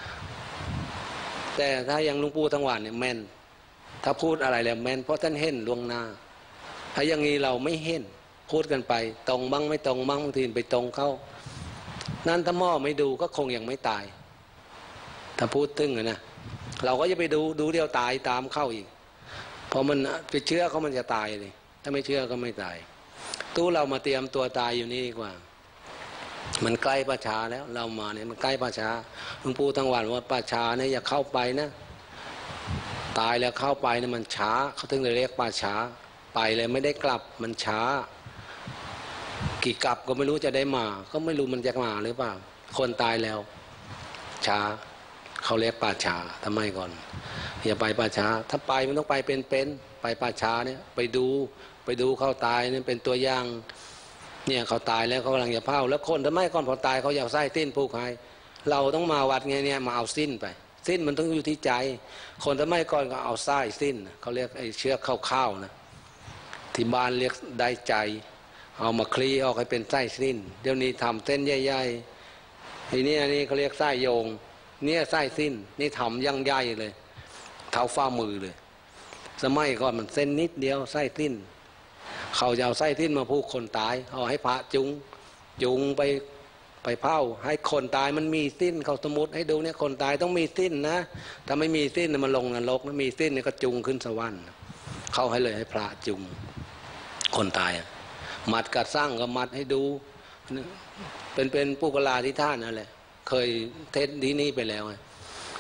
แต่ถ้าอย่างหลวงปู่ทั้งวันเนี่ยแม่นถ้าพูดอะไรแล้วแม่นเพราะท่านเห็นล่วงหน้าถ้าอย่างนี้เราไม่เห็นพูดกันไปตรงบ้างไม่ตรงบ้างบางทีไปตรงเข้านั่นถ้าหม้อไม่ดูก็คงยังไม่ตายถ้าพูดตึงนะเราก็จะไปดูดูเดียวตายตามเข้าอีกพอมันไปเชื่อเขามันจะตายเลยถ้าไม่เชื่อก็ไม่ตายตู้เรามาเตรียมตัวตายอยู่นี่ดีกว่ามันใกล้ป่าช้าแล้วเรามาเนี่ยมันใกล้ป่าช้าหลวงปู่ทั้งวันว่าป่าช้าเนี่ยอย่าเข้าไปนะตายแล้วเข้าไปเนี่ยมันช้าเขาถึงเลยเรียกป่าช้าไปเลยไม่ได้กลับมันช้ากี่กลับก็ไม่รู้จะได้มาก็ไม่รู้มันจะมาหรือเปล่าคนตายแล้วช้าเขาเรียกป่าช้าทำไมก่อนอย่าไปป่าช้าถ้าไปมันต้องไปเป็นๆไปป่าช้าเนี่ยไปดูไปดูเขาตายเนี่ยเป็นตัวอย่างเนี่ยเขาตายแล้วเขากำลังจะเผาแล้วคนทำไมก่อนพอตายเขาอยากไส้สิ้นผูกให้เราต้องมาวัดไงเนี่ยมาเอาสิ้นไปสิ้นมันต้องอยู่ที่ใจคนทำไมก่อนก็เอาไส้สิ้นเขาเรียกไอ้เชือกข้าวๆนะที่บ้านเรียกได้ใจเอามาคลี่ออกให้เป็นไส้สิ้นเดี๋ยวนี้ทำเส้นใหญ่ๆทีนี้อันนี้เขาเรียกไส้โยงเนี่ยไส้สิ้นนี่ทำยังใหญ่เลยเท่าฝ่ามือเลยสมัยก่อนมันเส้นนิดเดียวไส้สิ้นเขาจะเอาไส้ทิ้นมาพูกคนตายเอาให้พระจุงจุงไปไปเผาให้คนตายมันมีสิ้นเขาสมมติให้ดูเนี่ยคนตายต้องมีสิ้นนะถ้าไม่มีสิ้นมันลงนรกนะมีสิ้นเนี่ยก็จุงขึ้นสวรรค์เข้าให้เลยให้พระจุงคนตายมัดกัดสร้างก็มัดให้ดูเป็นเป็นปุกลาที่ท่านนั่นแหละเคยเทศที่นี่ไปแล้ว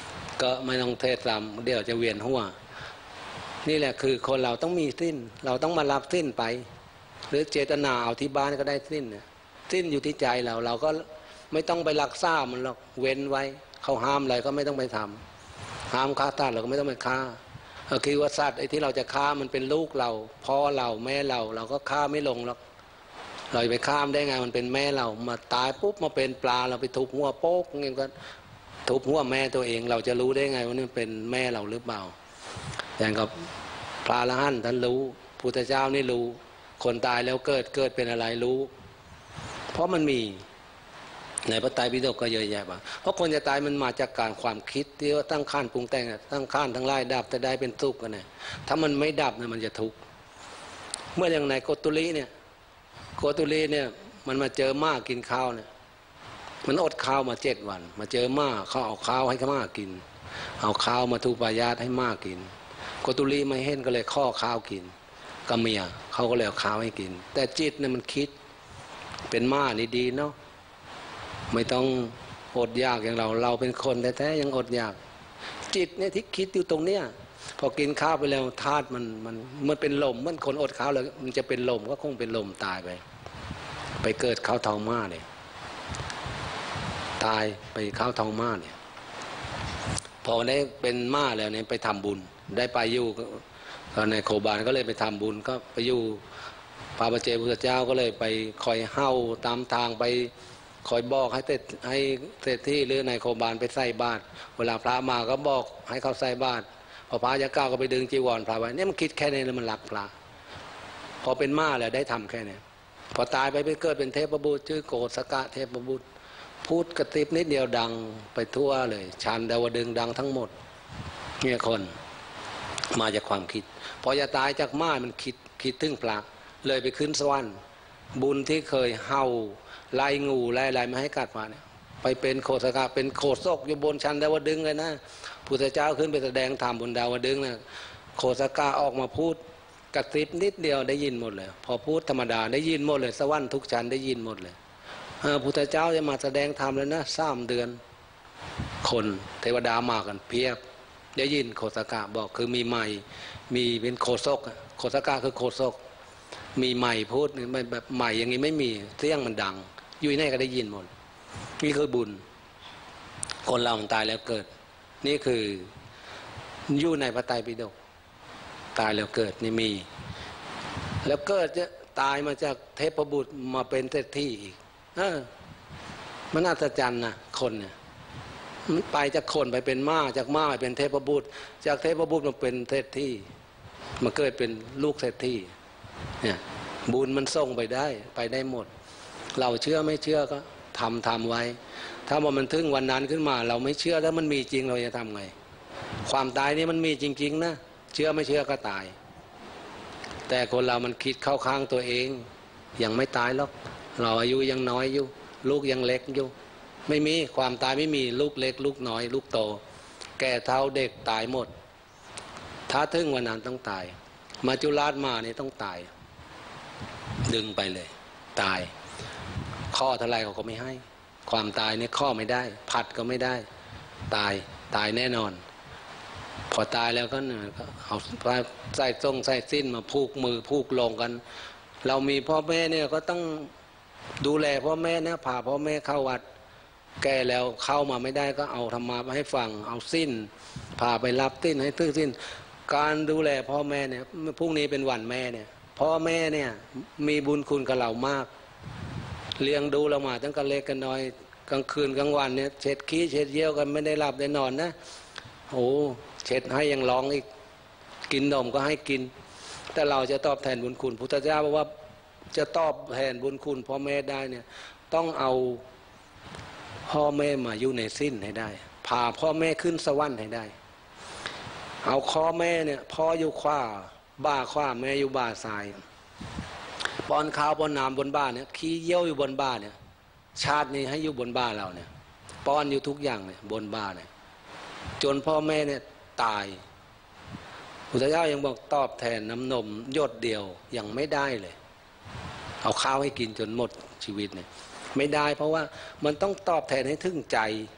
ก็ไม่ต้องเทศซ้ำเดี๋ยวจะเวียนหัวนี่แหละคือคนเราต้องมีสิ้นเราต้องมารับสิ้นไปหรือเจตนาเอาที่บ้านก็ได้สิ้นเนี่ยสิ้นอยู่ที่ใจเราเราก็ไม่ต้องไปรักษามันหรอกเว้นไว้เขาห้ามอะไรก็ไม่ต้องไปทำห้ามฆ่าสัตว์เราก็ไม่ต้องไปฆ่าก็คือว่าสัตว์ไอ้ที่เราจะฆ่ามันเป็นลูกเราพ่อเราแม่เราเราก็ฆ่าไม่ลงหรอกเราไปฆ่ามได้ไงมันเป็นแม่เรามาตายปุ๊บมาเป็นปลาเราไปทุบหัวโป๊กเงี้ยก็ทุบหัวแม่ตัวเองเราจะรู้ได้ไงว่านี่เป็นแม่เราหรือเปล่าอย่างกับพระอรหันต์ท่านรู้พุทธเจ้านี่รู้คนตายแล้วเกิดเกิดเป็นอะไรรู้เพราะมันมีในพระไตรปิฎกก็เยอะแยะป่ะเพราะคนจะตายมันมาจากการความคิดที่ว่าตั้งข้านปรุงแต่งตั้งข้านทั้งไล่ดับแต่ได้เป็นทุกข์กันเนี่ยถ้ามันไม่ดับเนี่ยมันจะทุกข์เมื่ออย่างในโกตุลีเนี่ยโกตุลีเนี่ยมันมาเจอม้ากินข้าวเนี่ยมันอดข้าวมาเจ็ดวันมาเจอม้าเขาเอาข้าวให้ม้ากินเอาข้าวมาทูปายาตให้ม้ากินโกตุลีไม่เห็นก็เลยข้อข้าวกินกับเมียเขาก็เลยเอาข้าวให้กินแต่จิตเนี่ยมันคิดเป็นม้านี่ดีเนาะไม่ต้องอดอยากอย่างเราเราเป็นคนแท้ๆยังอดอยากจิตเนี่ยที่คิดอยู่ตรงเนี้ยพอกินข้าวไปแล้วธาตุมันมันมันเป็นลมมันคนอดข้าวแล้วมันจะเป็นลมก็คงเป็นลมตายไปไปเกิดข้าวทองม้าเนี่ยตายไปข้าวทองม้าเนี่ยพอได้เป็นม้าแล้วเนี่ยไปทำบุญได้ไปอยู่ก็ในโคบานก็เลยไปทำบุญก็ไปอยู่พระบาเจพุทธเจ้าก็เลยไปคอยเห่าตามทางไปคอยบอกให้เศรษให้เศรษฐีหรือในโคบานไปใส่บาตรเวลาพระมาก็บอกให้เขาใส่บาตรพอพระจะก้าวก็ไปดึงจีวรพระไว้เนี่ยมันคิดแค่นี้แล้วมันรักพระพอเป็นม้าแล้วได้ทำแค่นี้พอตายไปไปเกิดเป็นเทพบุตรชื่อโกศกะเทพบุตรพูดกระติบนิดเดียวดังไปทั่วเลยชานดาวดึงดังทั้งหมดเนี่ยคนมาจากความคิดพอจะตายจากม้ามันคิดคิดถึงพระเลยไปขึ้นสวรรค์บุญที่เคยเห่าไล่งูไล่อะไรไม่ให้กัดมาเนี่ยไปเป็นโคสกะเป็นโคศกอยู่บนชั้นดาวดึงเลยนะพุทธเจ้าขึ้นไปแสดงธรรมบนดาวดึงนะโคสกะออกมาพูดกระติบนิดเดียวได้ยินหมดเลยพอพูดธรรมดาได้ยินหมดเลยสวรรค์ทุกชั้นได้ยินหมดเลยพุทธเจ้าจะมาแสดงธรรมแล้วนะสามเดือนคนเทวดามากันเพียบได้ยินโคสกะบอกคือมีใหม่มีเป็นโคศกโคสกะคือโคศกมีใหม่พูดแบบใหม่อย่างนี้ไม่มีเสียงมันดังอยู่ในก็ได้ยินหมดนี่คือบุญคนเรามันตายแล้วเกิดนี่คืออยู่ในพระไตรปิฎกตายแล้วเกิดนี่มีแล้วเกิดจะตายมาจากเทพบุตรมาเป็นเศรษฐีอีกเออมันอัศจรรย์นะคนเนี่ยมันไปจากคนไปเป็นม้าจากม้าไปเป็นเทพบุตรจากเทพบุตรมาเป็นเศรษฐีมาเกิดเป็นลูกเศรษฐีเนี่ยบุญมันส่งไปได้ไปได้หมดเราเชื่อไม่เชื่อก็ทำทำไว้ถ้าว่ามันถึงวันนั้นขึ้นมาเราไม่เชื่อถ้ามันมีจริงเราจะทำไงความตายนี่มันมีจริงๆนะเชื่อไม่เชื่อก็ตายแต่คนเรามันคิดเข้าข้างตัวเองยังไม่ตายหรอกเราอายุยังน้อยอยู่ลูกยังเล็กอยู่ไม่มีความตายไม่มีลูกเล็กลูกน้อยลูกโตแก่เท่าเด็กตายหมดถ้าถึงวันนั้นต้องตายมาจุฬาชมานี่ต้องตายดึงไปเลยตายข้อเท่าไรเขาก็ไม่ให้ความตายเนี่ยข้อไม่ได้ผัดก็ไม่ได้ตายตายแน่นอนพอตายแล้วก็เอาใส่ทรงใส่สิ้นมาผูกมือผูกลงกันเรามีพ่อแม่เนี่ยก็ต้องดูแลพ่อแม่นะพาพ่อแม่เข้าวัดแก่แล้วเข้ามาไม่ได้ก็เอาธรรมะมาให้ฟังเอาสิ้นพาไปรับสิ้นให้ตื้อสิ้นการดูแลพ่อแม่เนี่ยพรุ่งนี้เป็นวันแม่เนี่ยพ่อแม่เนี่ยมีบุญคุณกับเรามากเลี้ยงดูเรามาตั้งแต่เล็กกันน้อยกลางคืนกลางวันเนี่ยเช็ดขี้เช็ดเยี่ยวกันไม่ได้หลับได้นอนนะโอ้เช็ดให้ยังร้องอีกกินนมก็ให้กินแต่เราจะตอบแทนบุญคุณพุทธเจ้าบอกว่าจะตอบแทนบุญคุณพ่อแม่ได้เนี่ยต้องเอาพ่อแม่มาอยู่ในสิ้นให้ได้พาพ่อแม่ขึ้นสวรรค์ให้ได้เอาคอแม่เนี่ยพ่ออยู่ขวาบ่าขวาแม่อยู่บ่าซ้ายป้อนข้าวป้อนน้ำบนบ้านเนี่ยขี้เยี่ยวอยู่บนบ้านเนี่ยชาตินี้ให้อยู่บนบ้านเราเนี่ยป้อนอยู่ทุกอย่างเนี่ยบนบ้านเนี่ยจนพ่อแม่เนี่ยตายพุทธเจ้ายังบอกตอบแทนน้ำนมหยดเดียวยังไม่ได้เลยเอาข้าวให้กินจนหมดชีวิตเนี่ยไม่ได้เพราะว่ามันต้องตอบแทนให้ถึงใจ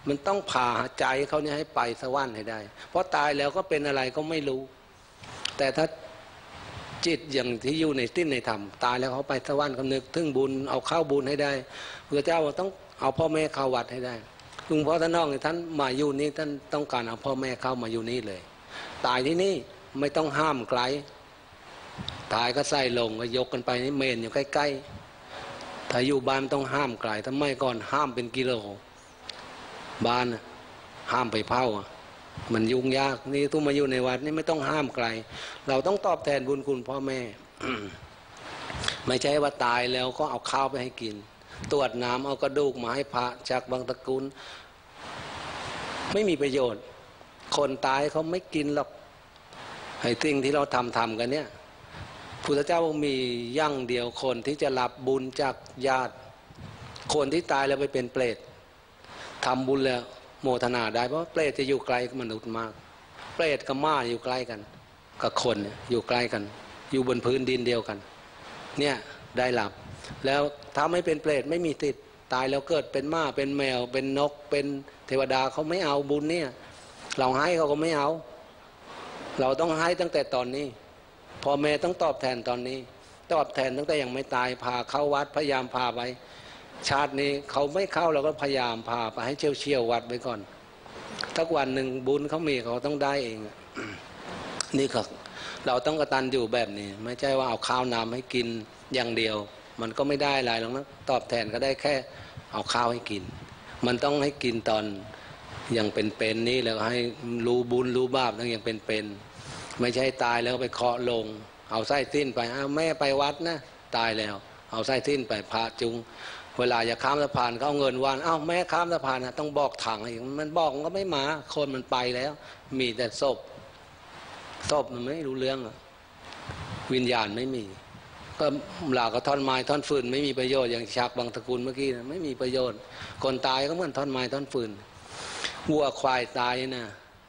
มันต้องพาใจเขาเนี่ยให้ไปสวรรค์ให้ได้เพราะตายแล้วก็เป็นอะไรก็ไม่รู้แต่ถ้าจิตอย่างที่อยู่ในสิ้นในธรรมตายแล้วเขาไปสวรรค์เขานึกถึงบุญเอาเข้าบุญให้ได้พระเจ้าต้องเอาพ่อแม่เข้าวัดให้ได้ลุงพ่อท่านน้องท่านมาอยู่นี้ท่านต้องการเอาพ่อแม่เข้ามาอยู่นี่เลยตายที่นี่ไม่ต้องห้ามไกลตายก็ใส่ลงก็ยกกันไปนี่เมนอยู่ใกล้ๆถ้าอยู่บ้านต้องห้ามไกลทำไมก่อนห้ามเป็นกิโลบ้านห้ามไปเผามันยุ่งยากนี่ทุกมาอยู่ในวัดนี่ไม่ต้องห้ามไกลเราต้องตอบแทนบุญคุณพ่อแม่ ไม่ใช่ว่าตายแล้วก็เอาข้าวไปให้กินตรวจน้ำเอากระดูกมาให้พระจากบางตระกูลไม่มีประโยชน์คนตายเขาไม่กินหรอกไอ้สิ่งที่เราทำทำกันเนี่ยพุทธเจ้าบอกมีย่างเดียวคนที่จะรับบุญจากญาติคนที่ตายแล้วไปเป็นเปรตทำบุญแล้วโมทนาได้เพราะเปรตจะอยู่ไกลมนุษย์มากเปรตกับม้าอยู่ใกล้กันกับคนอยู่ใกล้กันอยู่บนพื้นดินเดียวกันเนี่ยได้รับแล้วถ้าไม่เป็นเปรตไม่มีติดตายแล้วเกิดเป็นม้าเป็นแมวเป็นนกเป็นเทวดาเขาไม่เอาบุญเนี่ยเราให้เขาก็ไม่เอาเราต้องให้ตั้งแต่ตอนนี้พ่อแม่ต้องตอบแทนตอนนี้ตอบแทนตั้งแต่ยังไม่ตายพาเข้าวัดพยายามพาไปชาตินี้เขาไม่เข้าเราก็พยายามพาไปให้เชี่ยวเชี่ยววัดไว้ก่อนสักวันหนึ่งบุญเขามีเขาต้องได้เอง นี่ก็เราต้องกตัญญูแบบนี้ไม่ใช่ว่าเอาข้าวน้ำให้กินอย่างเดียวมันก็ไม่ได้อะไรหรอกนะตอบแทนก็ได้แค่เอาข้าวให้กินมันต้องให้กินตอนยังเป็นๆนี้แล้วให้รู้บุญรู้บาปทั้งยังเป็นๆไม่ใช่ตายแล้วไปเคาะลงเอาไส้สิ้นไปอ้าวแม่ไปวัดนะตายแล้วเอาไส้สิ้นไปพระจุงเวลาจะข้ามสะพานเขาเอาเงินวานอ้าวแม่ข้ามสะพานนะต้องบอกทางอีกมันบอกมันก็ไม่มาคนมันไปแล้วมีแต่ศพศพมันไม่รู้เรื่องวิญญาณไม่มีก็หลาก็ท่อนไม้ท่อนฟืนไม่มีประโยชน์อย่างชักบางตระกูลเมื่อกี้นะไม่มีประโยชน์คนตายก็เหมือนท่อนไม้ท่อนฟืนวัวควายตายนะ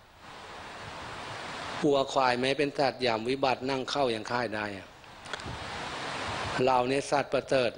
วัวควายแม้เป็นสัตว์ยามวิบัตินั่งเข้าอย่างค่ายได้เราเนี่ยสัตว์ประเสริฐ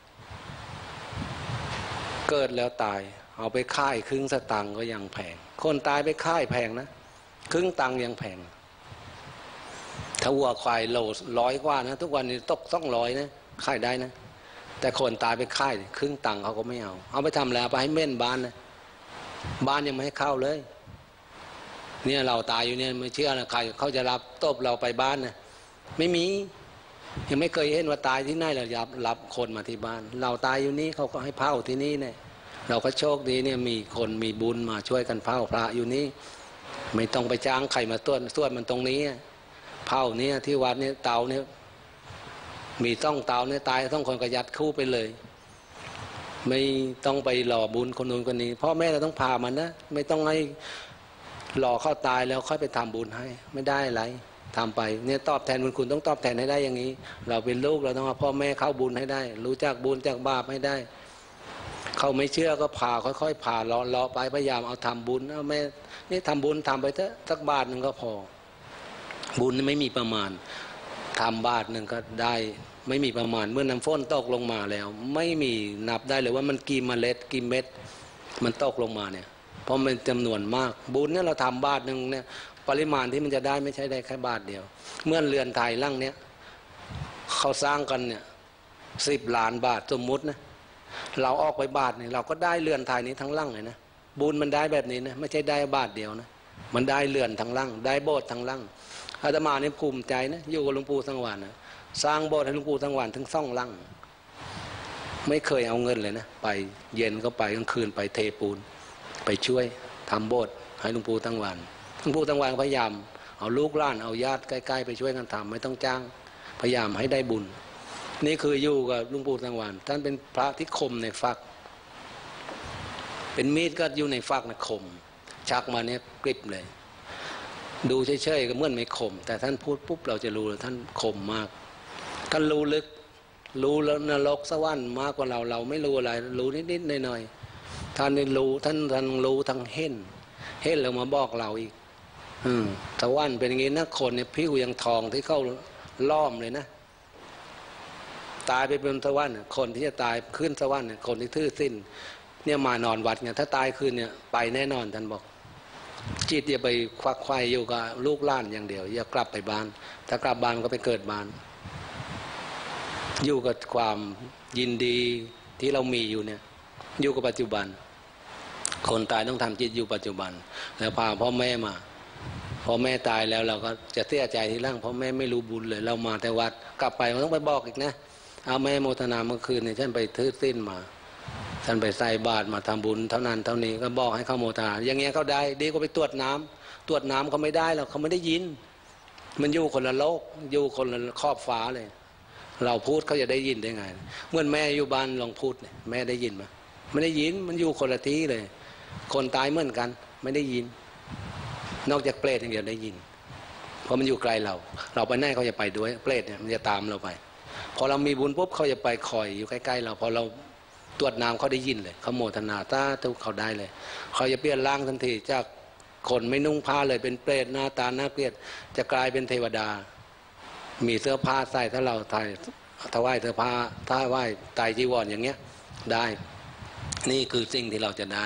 เกิดแล้วตายเอาไปค่ายครึ่งสตังค์ก็ยังแพงคนตายไปค่ายแพงนะครึ่งตังค์ยังแพงถ้าวัวควายโลร้อยกว่านะทุกวันนี้ตกสองร้อยนะค่ายได้นะแต่คนตายไปค่ายครึ่งตังค์เขาก็ไม่เอาเอาไปทำแล้วไปให้เม่นบ้านนะบ้านยังไม่ให้เข้าเลยเนี่ยเราตายอยู่เนี่ยไม่เชื่อนะใครเขาจะรับตบเราไปบ้านนะไม่มียังไม่เคยเห็นว่าตายที่ไหนเรารับรับคนมาที่บ้านเราตายอยู่นี่เขาก็ให้เผาที่นี่เนี่ยเราก็โชคดีเนี่ยมีคนมีบุญมาช่วยกันเผาพระอยู่นี่ไม่ต้องไปจ้างใครมาต้วนส่วนมันตรงนี้เผาเนี่ยที่วัดเนี่ยเตาเนี่ยมีต้องเตาเนี่ยตายต้องคนกระยัดคู่ไปเลยไม่ต้องไปหล่อบุญคนนู้นคนนี้พ่อแม่เราต้องพามันนะไม่ต้องให้หล่อเข้าตายแล้วค่อยไปทำบุญให้ไม่ได้อะไรทำไปเนี่ยตอบแทนบุญคุณต้องตอบแทนให้ได้อย่างนี้เราเป็นลูกเราต้องเอาพ่อแม่เข้าบุญให้ได้รู้จักบุญจากบาปให้ได้เขาไม่เชื่อก็พาค่อยๆพาเลาะเลาะไปพยายามเอาทำบุญเอาแม่นี่ทำบุญทำไปเถอะสักบาทหนึ่งก็พอบุญไม่มีประมาณทำบาทหนึ่งก็ได้ไม่มีประมาณเมื่อน้ำฝนตกลงมาแล้วไม่มีนับได้เลยว่ามันกี่เมล็ดกี่เม็ดมันตกลงมาเนี่ยเพราะมันจำนวนมากบุญเนี่ยเราทำบาทหนึ่งเนี่ยปริมาณที่มันจะได้ไม่ใช่ได้แค่บาทเดียวเมื่อเรือนไทยร่างเนี้ยเขาสร้างกันเนี่ยสิบล้านบาทสมมุตินะเราออกไปบาทเนี่ยเราก็ได้เรือนไทยนี้ทั้งร่างเลยนะบุญมันได้แบบนี้นะไม่ใช่ได้บาทเดียวนะมันได้เรือนทั้งร่างได้โบสถ์ทั้งร่างอาตมาเนี่ยภูมิใจนะอยู่กับหลวงปู่สังวานนะสร้างโบสถ์ให้หลวงปู่สังวานทั้งสองร่างไม่เคยเอาเงินเลยนะไปเย็นก็ไปกลางคืนไปเทปูนไปช่วยทำโบสถ์ให้หลวงปู่สังวานหลวงปู่สังวานพยายามเอาลูกหลานเอาญาติใกล้ๆไปช่วยกันทำไม่ต้องจ้างพยายามให้ได้บุญนี่คืออยู่กับหลวงปู่สังวานท่านเป็นพระที่คมในฝักเป็นมีดก็อยู่ในฝักนะคมชักมาเนี่ยกริบเลยดูเฉยๆก็เหมือนไม่คมแต่ท่านพูดปุ๊บเราจะรู้เลยท่านคมมากท่านรู้ลึกรู้แล้วนรกสวรรค์มากกว่าเราเราไม่รู้อะไรรู้นิดๆหน่อยๆท่านนี่รู้ท่านท่านรู้ทั้งเห็นเห็นแล้วมาบอกเราอีกอืมสวรรค์เป็นอย่างนี้นะคนเนี่ยผิวยังทองที่เข้าล้อมเลยนะตายไปเป็นสวรรค์คนที่จะตายขึ้นสวรรค์คนที่ทื่อสิ้นเนี่ยมานอนวัดเนี่ยถ้าตายคืนเนี่ยไปแน่นอนท่านบอกจิตอย่าไปควักไขว่อยู่กับลูกหลานอย่างเดียวอย่ากลับไปบ้านถ้ากลับบ้านก็ไปเกิดบ้านอยู่กับความยินดีที่เรามีอยู่เนี่ยอยู่กับปัจจุบันคนตายต้องทำจิตอยู่ปัจจุบันแล้วพาพ่อแม่มาพอแม่ตายแล้วเราก็จะเสียใจทีหลังเพราะแม่ไม่รู้บุญเลยเรามาแต่วัดกลับไปมันต้องไปบอกอีกนะเอาแม่โมทนาเมื่อคืนเนี่ยฉันไปทื่อสิ้นมาฉันไปใส่บาตรมาทำบุญเท่านั้นเท่านี้ก็บอกให้เขาโมทนาอย่างเงี้ยเขาได้ดีกว่าไปตรวจน้ำตรวจน้ำเขาไม่ได้หรอกเขาไม่ได้ยินมันอยู่คนละโลกอยู่คนละครอบฟ้าเลยเราพูดเขาจะได้ยินได้ไงเมื่อแม่อยู่บ้านลองพูดเนี่ยแม่ได้ยินไหมไม่ได้ยินมันอยู่คนละที่เลยคนตายเหมือนกันไม่ได้ยินนอกจากเปรตอย่างเดียวได้ยินเพราะมันอยู่ไกลเราเราไปไหนเขาจะไปด้วยเปรตเนี่ยมันจะตามเราไปพอเรามีบุญปุ๊บเขาจะไปคอยอยู่ใกล้ๆเราพอเราตรวจน้ำเขาได้ยินเลยเขาโมทนาตาทุกเขาได้เลยเขาจะเปลี่ยนร่างทันทีจากคนไม่นุ่งผ้าเลยเป็นเปรตหน้าตาหน้าเกลียดจะกลายเป็นเทวดามีเสื้อผ้าใส่ถ้าเราถ่ายถวายเสื้อผ้าถ้าไหว้ไตรจีวรอย่างเงี้ยได้นี่คือสิ่งที่เราจะได้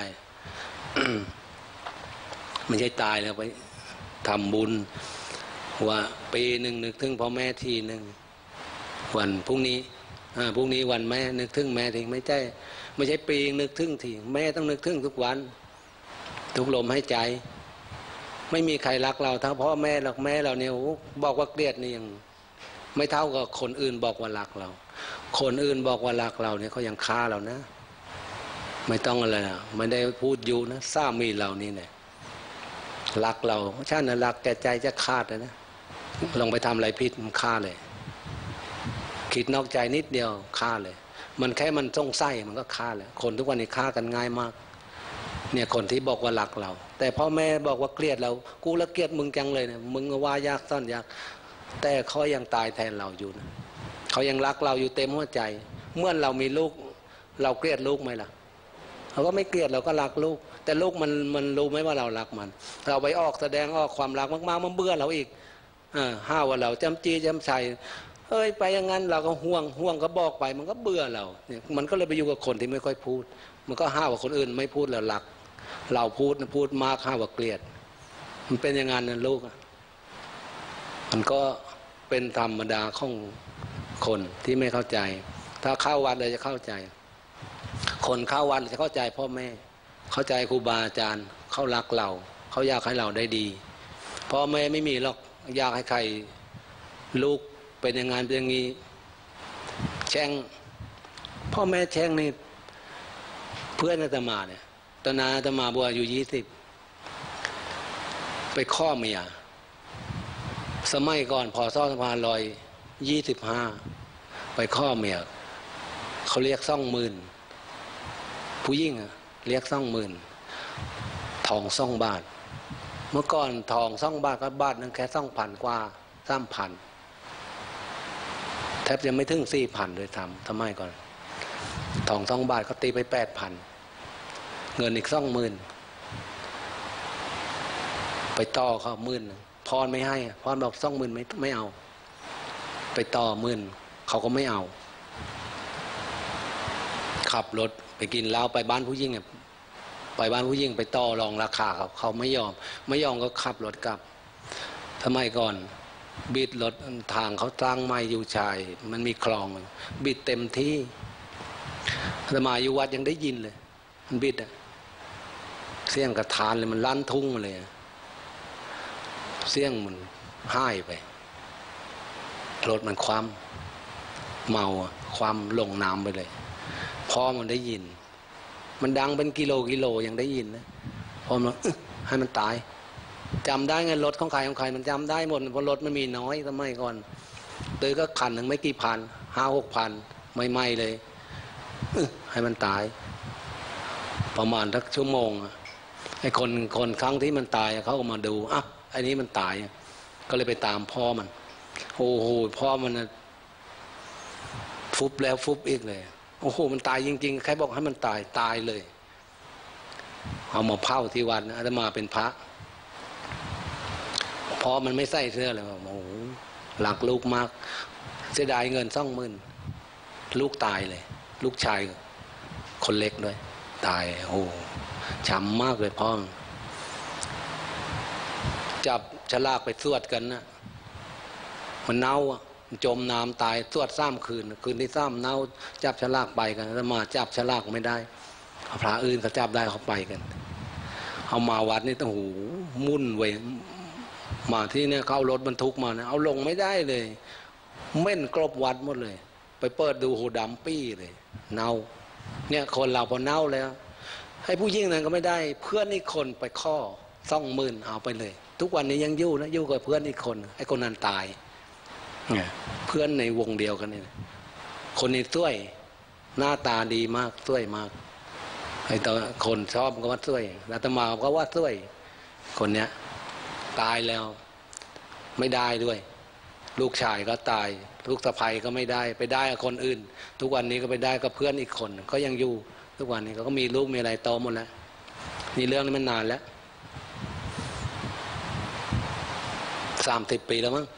ไม่ใช่ตายแล้วไปทำบุญว่าปีหนึ่งนึกถึงพ่อแม่ทีหนึ่งวันพรุ่งนี้พรุ่งนี้วันแม่นึกถึงแม่ทีไม่ใช่ไม่ใช่ปีนึกถึงทีแม่ต้องนึกถึงทุกวันทุกลมให้ใจไม่มีใครรักเราทั้งพ่อแม่หรอกแม่เราเนี่ยบอกว่าเกลียดนี่ยังไม่เท่ากับคนอื่นบอกว่ารักเราคนอื่นบอกว่ารักเราเนี่ยเขายังฆ่าเรานะไม่ต้องอะไรนะไม่ได้พูดอยู่นะสามีเรานี่เนี่ยรักเราชาตินั้นรักแต่ใจจะขาดเลยนะลองไปทำอะไรผิดมันฆ่าเลยคิดนอกใจนิดเดียวฆ่าเลยมันแค่มันสงสัยมันก็ฆ่าเลยคนทุกวันนี้ฆ่ากันง่ายมากเนี่ยคนที่บอกว่ารักเราแต่พ่อแม่บอกว่าเกลียดเรากูละเกลียดมึงจังเลยเนี่ยมึงว่ายากซ่อนยากแต่เขายังตายแทนเราอยู่นะเขายังรักเราอยู่เต็มหัวใจเมื่อเรามีลูกเราเกลียดลูกไหมล่ะเราก็ไม่เกลียดเราก็รักลูกแต่ลูกมันมันรู้ไหมว่าเรารักมันเราไปออกแสดงออกความรักมากๆมันเบื่อเราอีกอ่าห้าว่าเราจำจี้จำใส่เอ้ยไปอย่างนั้นเราก็ห่วงห่วงก็บอกไปมันก็เบื่อเราเนี่ยมันก็เลยไปอยู่กับคนที่ไม่ค่อยพูดมันก็ห้าว่าคนอื่นไม่พูดแล้วรักเราพูดนะพูดมากห้าว่าเกลียดมันเป็นอย่างนั้นนะลูกมันก็เป็นธรรมดาของคนที่ไม่เข้าใจถ้าเข้าวัดเลยจะเข้าใจคนเข้าวัดจะเข้าใจพ่อแม่เข้าใจครูบาอาจารย์เขารักเราเขาอยากให้เราได้ดีพ่อแม่ไม่มีหรอกอยากให้ใครลูกเป็นอย่างงานเป็นอย่างนี้แช่งพ่อแม่แช่งนี่เพื่อนอาตมาเนี่ยตอนนั้นอาตมาบวชอยู่ยี่สิบไปข้อเมียสมัยก่อนพอซ่อสะพานลอยยี่สิบห้าไปข้อเมียเขาเรียกซ่องหมื่นผู้ยิ่งอะเรียกซ่องหมื่นทองซ่องบาทเมื่อก่อนทองซ่องบาทก็บาทนึงแค่ซ่องพันกว่าสามพันแทบจะไม่ถึงสี่พันเลยทำทำไมก่อนทองซ่องบาทเขาตีไปแปดพันเงินอีกซ่องหมื่นไปต่อเขาหมื่นพรไม่ให้พรบอกซ่องหมื่นไม่ไม่เอาไปต่อหมื่นเขาก็ไม่เอาขับรถไปกินเหล้าไปบ้านผู้หญิงไปบ้านผู้หญิงไปต่อรองราคาเขาเขาไม่ยอมไม่ยอมก็ขับรถกลับทำไมก่อนบิดรถทางเขาตั้งไม้อยู่ชายมันมีคลองบิดเต็มที่อาตมาอยู่วัดยังได้ยินเลยมันบิดอะเสียงกระทานเลยมันลั่นทุ่งมาเลยเสียงมันห้ายไปรถมันคว่ำเมาความลงน้ำไปเลยพอมันได้ยินมันดังเป็นกิโลกิโลยังได้ยินนะพอมันให้มันตายจำได้ไงรถของใครของใครมันจำได้หมดเพราะรถมันมีน้อยสมัยก่อนตือก็คันหนึ่งไม่กี่พันห้าหกพันไม่ไหม้เลยให้มันตายประมาณสักชั่วโมงไอ้คนคนครั้งที่มันตายเขาก็มาดูอ่ะไอ้นี้มันตายก็เลยไปตามพ่อมันโอ้โหพ่อมันฟุบแล้วฟุบอีกเลยโอ้โหมันตายจริงๆใครบอกให้มันตายตายเลยเอามาเผาที่วัดอาตมาเป็นพระพ่อมันไม่ใส่เสื้อเลยโอ้โหรักลูกมากเสียดายเงินสองหมื่นลูกตายเลยลูกชายคนเล็กด้วยตายโอ้ช้ำมากเลยพ่อจับฉลากไปสวดกันนะมันเน่ามันจมน้ำตายสวดซ้ำคืนคืนที่ซ้ำเน่าจับฉลากไปกันแล้วมาจับฉลากไม่ได้พระอื่นเขาจับได้เขาไปกันเอามาวัดนี่ต้องหูมุ่นเว้ยมาที่เนี่ยเขาเอารถบรรทุกมานะเอาลงไม่ได้เลยเม่นกรบวัดหมดเลยไปเปิดดูหูดำปี้เลยเน่าเนี่ยคนเราพอเน่าแล้วให้ผู้ยิ่งนั้นก็ไม่ได้เพื่อนอีกคนไปข้อซ่องหมื่นเอาไปเลยทุกวันนี้ยังอยู่นะอยู่กับเพื่อนอีกคนไอ้คนนั้นตายเนี่ยเพื่อนในวงเดียวกันนี่คนนี้ช่วยหน้าตาดีมากช่วยมากไอ้ตัวคนชอบก็ว่าช่วยอาตมาก็ว่าช่วยคนเนี้ยตายแล้วไม่ได้ด้วยลูกชายก็ตายลูกสะใภ้ก็ไม่ได้ไปได้กับคนอื่นทุกวันนี้ก็ไปได้กับเพื่อนอีกคนก็ยังอยู่ทุกวันนี้ก็มีลูกมีอะไรโตหมดแล้วนี่เรื่องนี้มันนานแล้วสามสิบปีแล้วมั้ง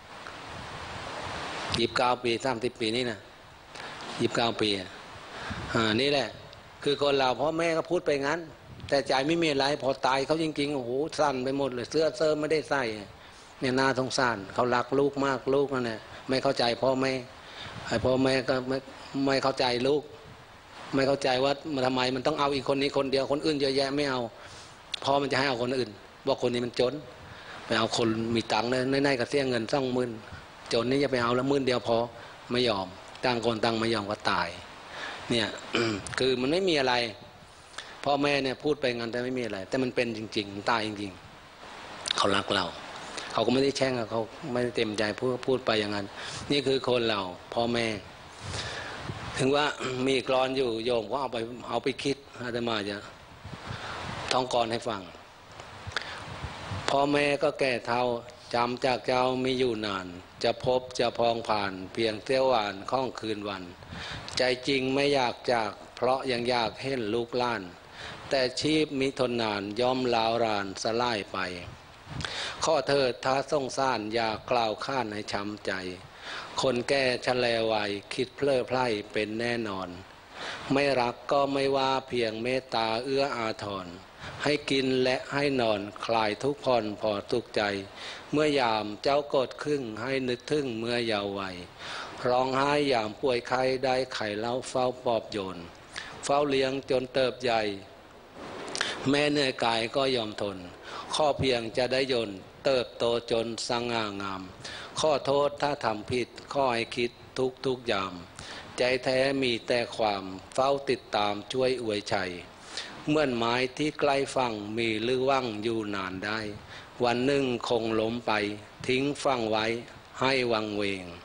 ยี่สิบเก้าปีสามสิบปีนี่นะยี่สิบเก้าปีอ่านี่แหละคือคนเราพ่อแม่ก็พูดไปงั้นแต่ใจไม่มีอะไรพอตายเขาจริงๆโอ้โหสั่นไปหมดเลยเสื้อเสื้อไม่ได้ใส่เนี่ยน่าสงสารเขารักลูกมากลูกนั่นแหละไม่เข้าใจพ่อแม่ไอ้พ่อแม่ก็ไม่ไม่เข้าใจลูกไม่เข้าใจว่าทำไมมันต้องเอาอีกคนนี้คนเดียวคนอื่นเยอะแยะไม่เอาพ่อมันจะให้เอาคนอื่นบอกคนนี้มันจนไปเอาคนมีตังค์เลยในๆก็เสียเงินสองหมื่นจนนี่จะไปเอาแล้วหมื่นเดียวพอไม่ยอมต่างคนต่างไม่ยอมก็ตายเนี่ย คือมันไม่มีอะไรพ่อแม่เนี่ยพูดไปงั้นแต่ไม่มีอะไรแต่มันเป็นจริงๆตายจริงๆเขารักเราเขาก็ไม่ได้แช่งเขาไม่ได้เต็มใจพูดพูดไปอย่างนั้นนี่คือคนเราพ่อแม่ถึงว่ามีกลอนอยู่โยมก็เอาไปเอาไปคิดอาตมาจะท่องกลให้ฟังพ่อแม่ก็แก่เฒ่าจำจากเจ้ามีอยู่นานจะพบจะพองผ่านเพียงเที่ยวหวานข้องคืนวันใจจริงไม่อยากจากเพราะยังอยากเห็นลูกล้านแต่ชีพมิทนนานย่อมลาวรานสลายไปข้อเถิดท้าส่งซ่านอยากกล่าวข้านให้ช้ำใจคนแก่ชะแลวัยคิดเพลิดเพลินเป็นแน่นอนไม่รักก็ไม่ว่าเพียงเมตตาเอื้ออาทรให้กินและให้นอนคลายทุกข์ผ่อนพอทุกใจเมื่อยามเจ้ากดครึ่งให้นึกถึงเมื่อเยาว์วัยร้องไห้ยามป่วยไข้ได้ไข้เล้าเฝ้าปอบโยนเฝ้าเลี้ยงจนเติบใหญ่แม่เหนื่อยกายก็ยอมทนข้อเพียงจะได้ยนเติบโตจนสง่างามข้อโทษถ้าทำผิดข้อให้คิดทุกทุกยามใจแท้มีแต่ความเฝ้าติดตามช่วยอวยชัยเหมือนไม้ที่ใกล้ฝั่งมีหรือว่างอยู่นานได้วันหนึ่งคงล้มไปทิ้งฝั่งไว้ให้วังเวง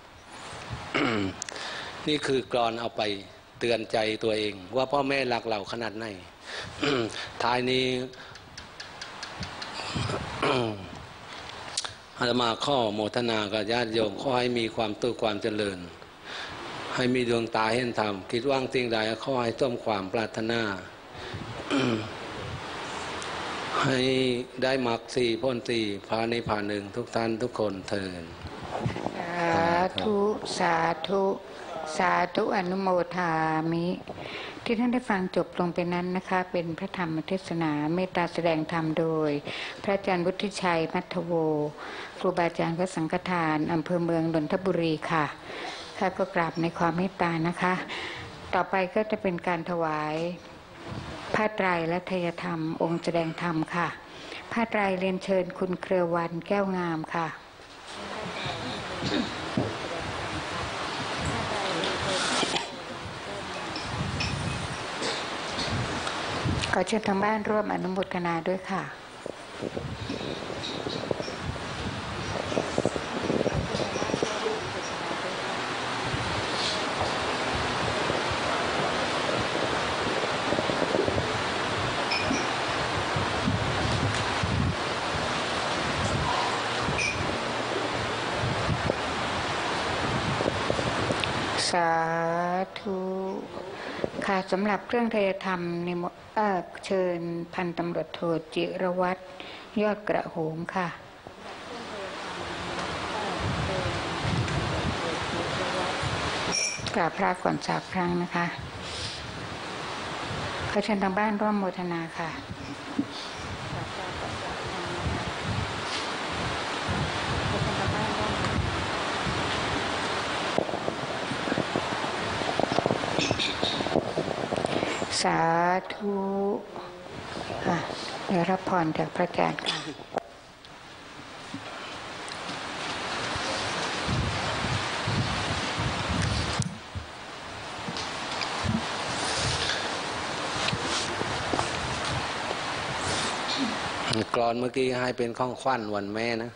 นี่คือกลอนเอาไปเตือนใจตัวเองว่าพ่อแม่รักเราขนาดไหน ท้ายนี้ อาตมาข้อโมทนากับญาติโยมขอให้มีความตุ้ความเจริญให้มีดวงตาเห็นธรรมคิดว่างสิ่งใดขอให้ต้มความปรารถนา ให้ได้มรรคสี่พ้นสี่พานิพพานหนึ่งทุกท่านทุกคนเถิดสาธุสาธุสาธุอนุโมทามิที่ท่านได้ฟังจบลงไปนั้นนะคะเป็นพระธรรมเทศนาเมตตาแสดงธรรมโดยพระอาจารย์วุฒิชัยมัทโวครูบาอาจารย์วัดสังฆทานอำเภอเมืองนนทบุรีค่ะข้าก็กราบในความเมตตานะคะต่อไปก็จะเป็นการถวายผ้าไตรและทายธรรมองค์แสดงธรรมค่ะผ้าไตรเรียนเชิญคุณเครือวันแก้วงามค่ะขอเชิญทางบ้านร่วมอนุโมทนาด้วยค่ะสาธุค่ะสำหรับเครื่องทายธรรมในเชิญพันตำรวจโทจิรวัตรยอดกระโหมค่ะกราบพระก่อนสามครั้งนะคะขอเชิญทางบ้านร่วมโมทนาค่ะสาธุค่ะเดี๋ยวรับพรจากพระอาจารย์ค่ะกลอนเมื่อกี้ให้เป็นข้องขวัญวันแม่นะ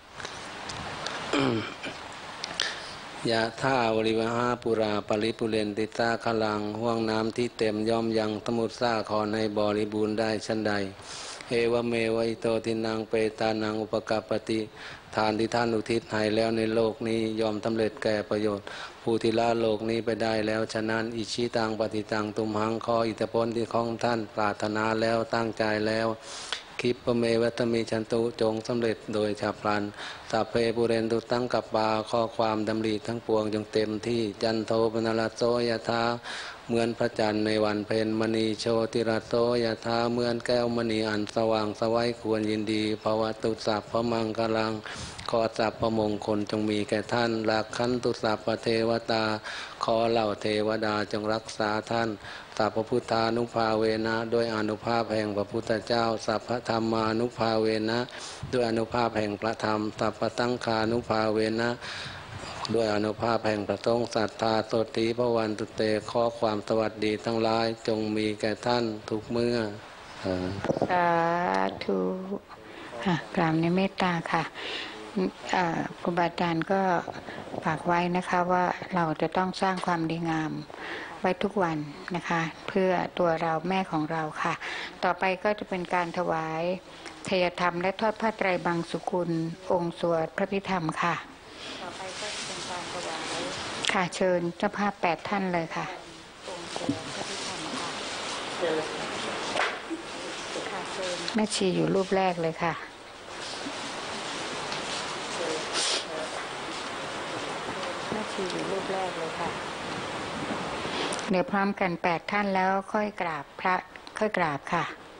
ยะท่าวริวหาปุราปริปุเรนติตาคลังห่วงน้ำที่เต็มย่อมยังสมุทรสาครในบริบูรณ์ได้ชั้นใดเอวเมวะอิโตทินังเปตานังอุปกปติทานที่ท่านอุทิศให้แล้วในโลกนี้ยอมสำเร็จแก่ประโยชน์ผู้ที่ละโลกนี้ไปได้แล้วฉะนั้นอิชิตังปฏิตังตุมหังขออิทธิพลที่ของท่านปรารถนาแล้วตั้งใจแล้วคิปเมวัตมิชันตุจงสำเร็จโดยฉับพลันสัพเพปุเรนตุตั้งกับบาข้อความดำริทั้งปวงจงเต็มที่จันโทปนรโสยถาเหมือนพระจันทร์ในวันเพ็ญมณีโชติรโสยถาเหมือนแก้วมณีอันสว่างสวัยควรยินดีภวตุสัพพมังคลังขอสัพพมงคลจงมีแก่ท่านลักขันตุสัพพเทวตาขอเหล่าเทวดาจงรักษาท่านสัพพพุทธานุภาเวนะด้วยอนุภาพแห่งพระพุทธเจ้าสัพพธรรมานุภาเวนะด้วยอนุภาพแห่งพระธรรมสัพพตังคานุภาเวนะด้วยอนุภาพแห่งพระสงฆ์ศรัทธาโสติพระวันตุเตขอความสวัสดีทั้งหลายจงมีแก่ท่านทุกเมื่อสาธุกราบในเมตตาค่ะครูบาอาจารย์ก็ฝากไว้นะคะว่าเราจะต้องสร้างความดีงามไว้ทุกวันนะคะเพื่อตัวเราแม่ของเราค่ะต่อไปก็จะเป็นการถวายทายธรรมและทอดผ้าไตรบางสุกุลองค์สวดพระพิธรรมค่ะต่อไปก็จะเป็นการถวายค่ะเชิญเจ้าภาพแปดท่านเลยค่ะองค์สวดพระพิธรรมค่ะเชิญค่ะเชิญแม่ชีอยู่รูปแรกเลยค่ะแม่ชีอยู่รูปแรกเลยค่ะเดี๋ยวพร้อมกันแปดท่านแล้วค่อยกราบพระค่อยกราบค่ะ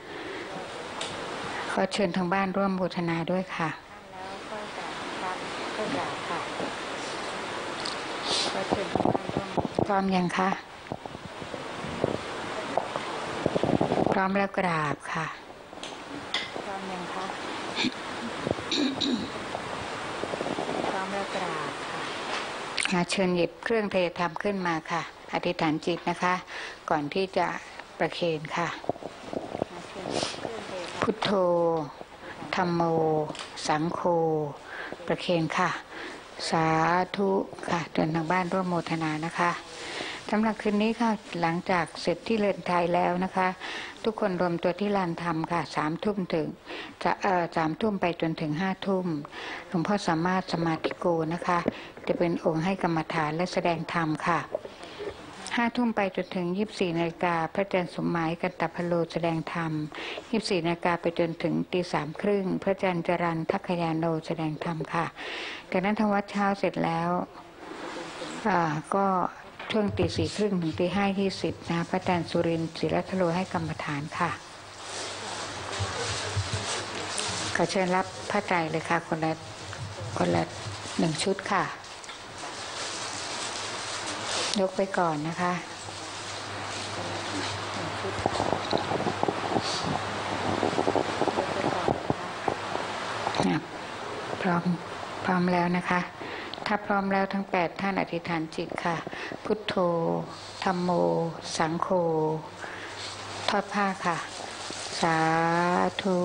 ขอเชิญทางบ้านร่วมบูชาด้วยค่ะแล้วค่อยกราบพระค่อยกราบค่ะขอเชิญทางบ้านร่วมพร้อมยังคะพร้อมแล้วกราบค่ะพร้อมยังคะพร้อมแล้วกราบค่ะเชิญหยิบเครื่องเทธรรมขึ้นมาค่ะอธิษฐานจิตนะคะก่อนที่จะประเคนค่ะพุทโธธัมโมสังโฆประเคนค่ะสาธุค่ะเดินทางบ้านร่วมโมทนานะคะสำหรับคืนนี้ค่ะหลังจากเสร็จที่เรือนไทยแล้วนะคะทุกคนรวมตัวที่ลานธรรมค่ะสามทุ่มถึงจะเอ่อสามทุ่มไปจนถึงห้าทุ่มหลวงพ่อสามารถสมาธิโกนะคะจะเป็นองค์ให้กรรมฐานและแสดงธรรมค่ะห้าทุ่มไปจนถึงยี่สิบสี่นาฬิกาพระอาจารย์สมหมายกันตพโลแสดงธรรมยี่สิบสี่นาฬิกาไปจนถึงตีสามครึ่งพระอาจารย์จรัญทัคยาโนแสดงธรรมค่ะจากนั้นทำวัดเช้าเสร็จแล้วอ่าก็ช่วงตีสี่ครึ่งถึงตีห้ายี่สิบนะพระอาจารย์สุรินทร์ศิรัทโลให้กรรมฐานค่ะขอเชิญรับพระไตรเลยค่ะคนละคนละหนึ่งชุดค่ะยกไปก่อนนะคะพร้อมพร้อมแล้วนะคะถ้าพร้อมแล้วทั้งแปดท่านอธิษฐานจิตค่ะพุทโธธัมโมสังโฆทอดผ้าค่ะสาธุ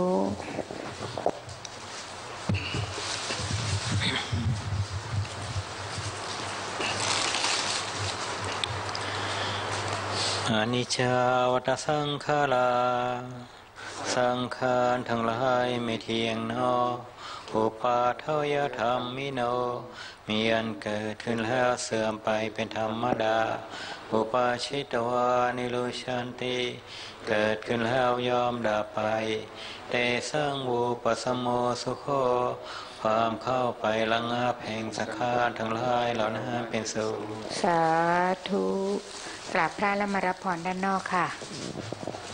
อนิจจาวัฏสังขาราสังขารทั้งหลายไม่เที่ยงหนออุปาทวยธรรมมิโนมีอันเกิดขึ้นแล้วเสื่อมไปเป็นธรรมดาอุปาชิตวานิโรชันติเกิดขึ้นแล้วยอมดับไปเตสังวูปสมโมสุโขความเข้าไประงับแห่งสังขารทั้งหลายเหล่านั้นเป็นสุขสาธุกราบพระแล้วมารับพรด้านนอกค่ะ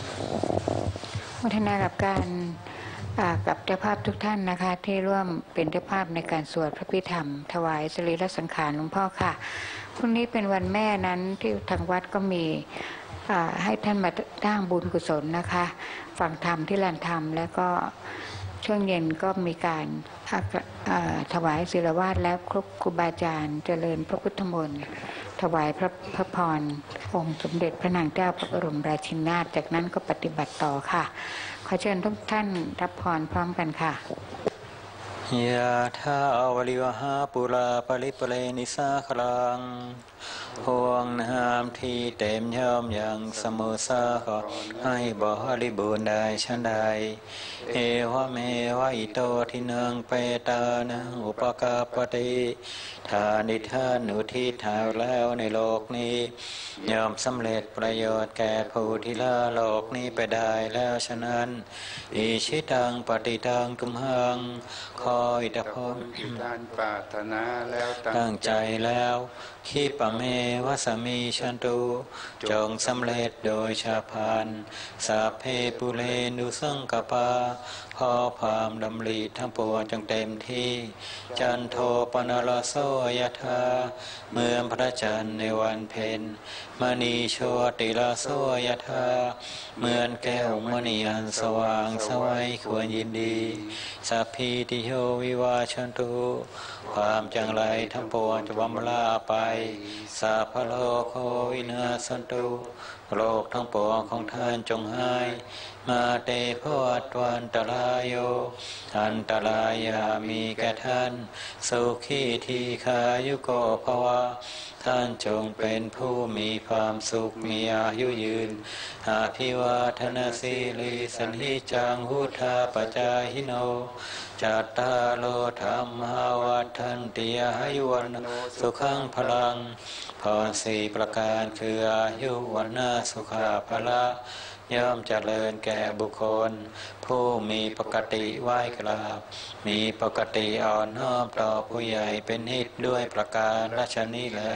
ทนากับการกับเจ้าภาพทุกท่านนะคะที่ร่วมเป็นเจ้าภาพในการสวดพระพิธรรมถวายสรีระสังขารหลวงพ่อค่ะพรุ่งนี้เป็นวันแม่นั้นที่ทางวัดก็มีให้ท่านมาสร้างบุญกุศลนะคะฟังธรรมที่ลานธรรมแล้วก็ช่วงเย็นก็มีการถวายศิลวาสและครูครูบาอาจารย์เจริญพระพุทธมนต์ถวายพระพระพรองค์สมเด็จพระนางเจ้าพระบรมราชินีนาถจากนั้นก็ปฏิบัติต่อค่ะขอเชิญทุกท่านรับพรพร้อมกันค่ะยะถาวริวหาปุราปริปเรนิสาคลังห่วงน้ำที่เต็มย่อมอย่างสมุทรสาครให้บริบูรณ์ได้ชั้นใดเอวะเมวะอิโตทินังเปตานังอุปกาปติทานิทานอุทิศหาแล้วในโลกนี้ย่อมสำเร็จประโยชน์แก่ผู้ที่ละโลกนี้ไปได้แล้วฉะนั้นอิชิตังปฏิตังกุมหังคอยตะพนท่านปรารถนาแล้วตั้งใจแล้วขีปะเมวะสมีชันตุจงสำเร็จโดยชาพานสัพเพปุเรนุสังกปาพอความดำริทั้งปวงจงเต็มที่จันโทปนรโสยถาเมื่อพระจันทร์ในวันเพ็ญมณีโชติลาโสยถาเหมือนแก้วมณีอันสว่างสวัยควรยินดีสัพพิติโยวิวาชันตุความจังไรทั้งปวงจะบำลาไปสัพพโลกโควินาสันตุโลกทั้งปวงของท่านจงหายมาเตภวัตวันตรายโยอันตรายามีแก่ท่านสุขีทีขายุโกภวะท่านจงเป็นผู้มีความสุขมีอายุยืนอาภิวาทนาสีลิสันหิจังหุธาปจาหิโนจัตตาโลธรรมาวัฏันติอายุวันสุขังพลังพรสี่ประการคืออายุวันนาสุขาภละย่อมเจริญแก่บุคคลผู้มีปกติไหว้กราบมีปกติอ่อนน้อมต่อผู้ใหญ่เป็นนิจด้วยประการราชนี้แล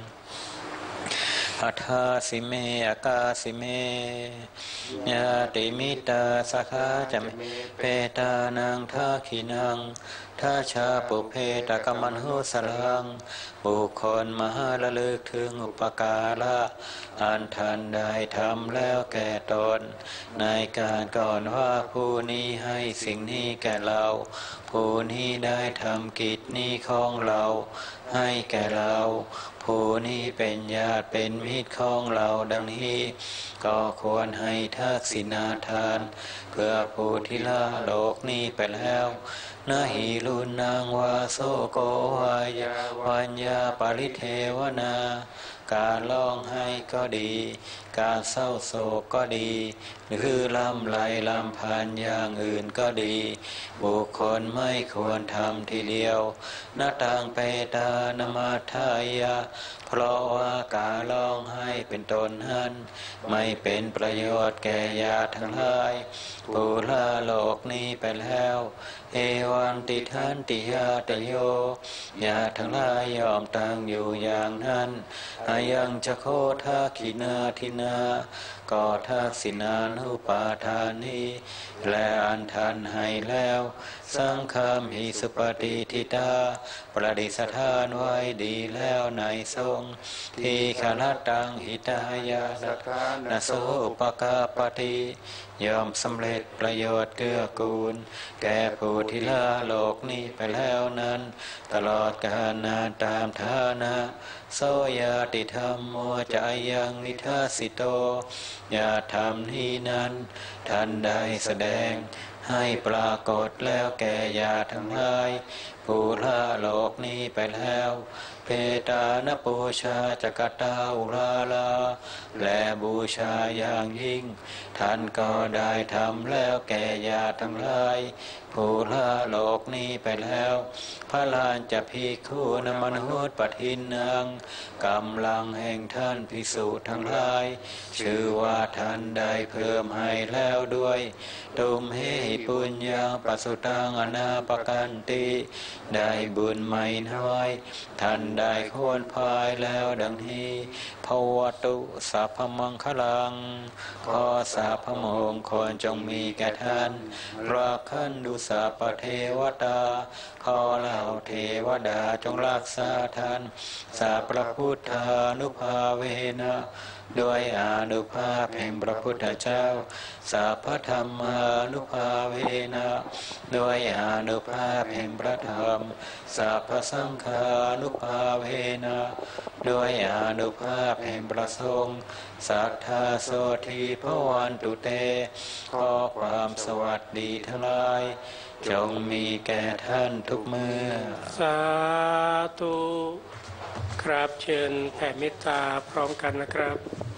อัฏฐาสิเมอากาสิเมญาติมิตาสาขาจะเปตานังทาขีนังทาชาปุเพตกรรมันหุสลังบุคคลมหาละลึกถึงอุปการะอันทันได้ทำแล้วแก่ตนในการก่อนว่าผู้นี้ให้สิ่งนี้แก่เราผู้นี้ได้ทำกิจนี้ของเราให้แก่เราผู้นี้เป็นญาติเป็นมิตรของเราดังนี้ก็ควรให้ทักษิณาทานเพื่อผู้ที่ละโลกนี้ไปแล้วนาหิรุนางวาโสโกวายาวัญญาปริเทวนาการร้องไห้ก็ดีการเศร้าโศกก็ดีหรือลำไรลำพันอย่างอื่นก็ดีบุคคลไม่ควรทำทีเดียวนาตังเปตานมาทายาเพราะว่าการร้องไห้เป็นต้นนั้นไม่เป็นประโยชน์แก่ญาติทั้งหลายผู้ละโลกนี้ไปแล้วเอวันติทันติยาตโยญาติทั้งหลายยอมตั้งอยู่อย่างนั้นอายังจะโคทาขีนาทินาก็ทักษิณานุปาทานีและอันทันให้แล้วสังฆามหิสุปฏิทิตาประดิษฐานไว้ดีแล้วในทรงที่ขลตังหิตายาสักขานาโสอุปกาปฏิยอมสำเร็จประโยชน์เกื้อกูลแก่ผู้ที่ละโลกนี้ไปแล้วนั้นตลอดกาลนานตามฐานะโสยติธรรมโมจายังนิทัสสิโตญาธรรมนี้นั้นท่านได้แสดงให้ปรากฏแล้วแก่ญาติทั้งหลายผู้ละโลกนี้ไปแล้วเปตานปูชาจักตาอุราลาและบูชาอย่างยิ่งท่านก็ได้ทำแล้วแก่ญาติทั้งหลายผู้ละโลกนี้ไปแล้วพระลานจะภิกขุนมนุษย์ปทินนางกำลังแห่งท่านภิกษุทั้งหลายชื่อว่าท่านได้เพิ่มให้แล้วด้วยตุมเหปุญญาปัสสุตังอนาปกันติได้บุญไม่น้อยท่านได้ควรพายแล้วดังนี้ภวตุสัพพมังคลังขอสัพพมงคลจงมีแก่ท่านรักขันดุสัพพเทวตาขอเหล่าเทวดาจงรักษาท่านสัพพะพุทธานุภาเวนะด้วยอานุภาพแห่งพระพุทธเจ้าสัพพธรรมานุภาเวนะด้วยอานุภาพแห่งพระธรรมสัพพสังฆานุภาเวนะด้วยอานุภาพแห่งพระสงฆ์สัทธาโสธีภวันตุเตขอความสวัสดีทั้งหลายจงมีแก่ท่านทุกเมื่อสาธุครับเชิญแผ่เมตตาพร้อมกันนะครับ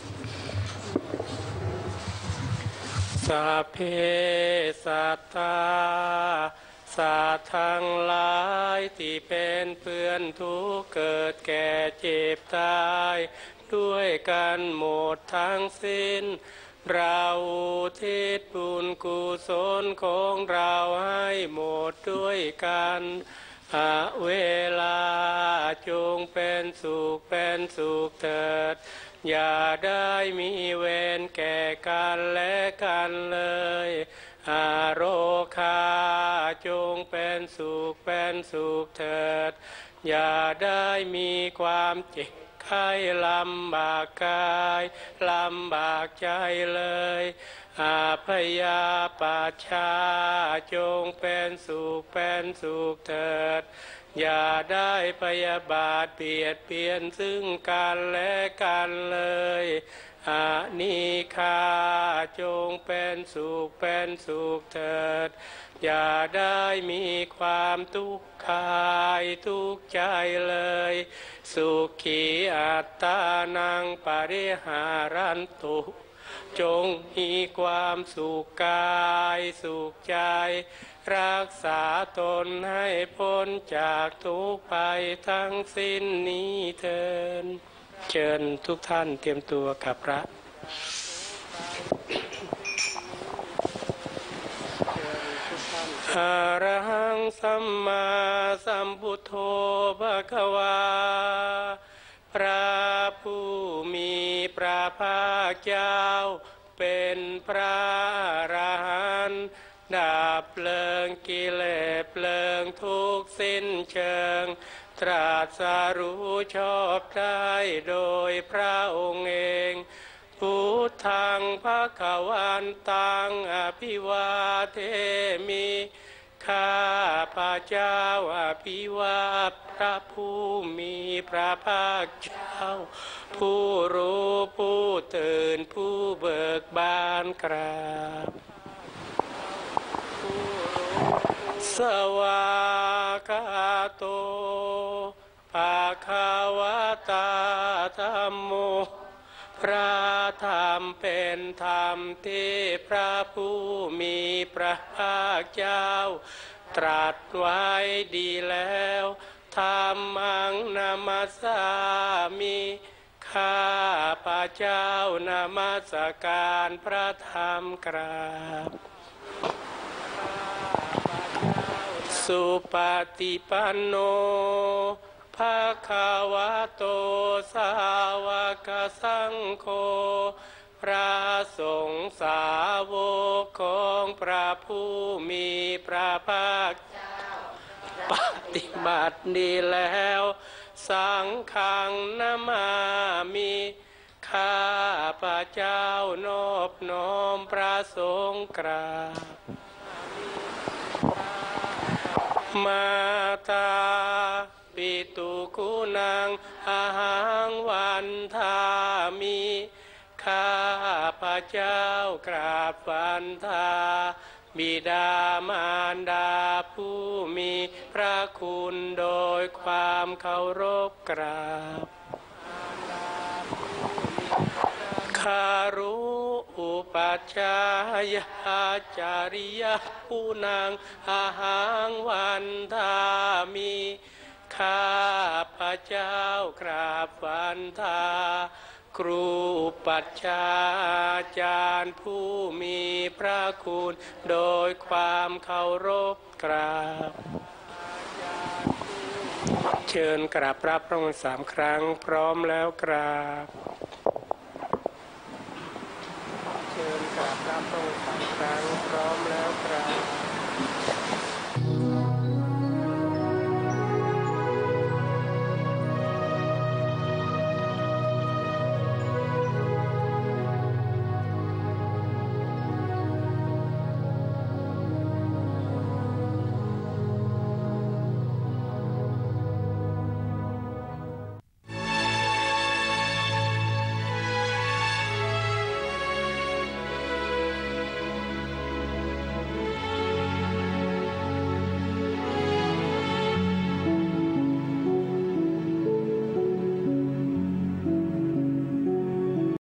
สัพเพสัตตาสัตว์ทั้งหลายที่เป็นเพื่อนทุกข์เกิดแก่เจ็บตายด้วยกันหมดทั้งสิ้นเราอุทิศบุญกุศลของเราให้หมดด้วยกันอาเวลาจงเป็นสุขเป็นสุขเถิดอย่าได้มีเวรแก่กันและกันเลยอาโรคาจงเป็นสุขเป็นสุขเถิดอย่าได้มีความเจ็บไข้ลำบากกายลำบากใจเลยอาพยาปาชาจงเป็นสุขเป็นสุขเถิดอย่าได้พยาบาทเบียดเบียนซึ่งกันและกันเลยอานิคาจงเป็นสุขเป็นสุขเถิดอย่าได้มีความทุกข์กายทุกข์ใจเลยสุขีอัตตานังปริหารันตุจงมีความสุขกายสุขใจรักษาตนให้พ้นจากทุกข์ภัยทั้งสิ้นนี้เถิดเชิญทุกท่านเตรียมตัวกับพระอะระหังสัมมาสัมพุทโธภควาพระผู้มีพระภาคเจ้าเป็นพระอรหันต์ดับเพลิงกิเลสเพลิงทุกข์สิ้นเชิงตรัสรู้ชอบได้โดยพระองค์เองพุทธังภควันตังอภิวาเทมิข้าพระเจ้าอภิวาทพระผู้มีพระภาคเจ้าผู้รู้ผู้ตื่นผู้เบิกบานกราบสวากาโตภาควตาธัมโมพระธรรมเป็นธรรมที่พระผู้มีพระภาคเจ้าตรัสไว้ดีแล้วธัมมังนามัสสามิข้าพระเจ้านมัสการพระธรรมกราบสุปฏิปันโนภะคะวะโตสาวกสังโฆพระสงฆ์สาวกของพระผู้มีพระภาคเจ้าปฏิบัติดีแล้วสังฆังนามามิข้าพระเจ้านอบน้อมพระสงฆ์กราบมาตาปิตุกุนังอาหังวันทามิข้าพระเจ้ากราบวันทาบิดามารดาผู้มีพระคุณโดยความเคารพกราบคารุอุปัชฌายาจาริยผู้นางอาหังวันทามิข้าพระเจ้ากราบวันทาครูปัจฉาจารย์ผู้มีพระคุณโดยความเคารพกราบเชิญกราบพระพระองค์สามครั้งพร้อมแล้วกราบเชิญกราบพระพระองค์สามครั้งพร้อมแล้วกราบ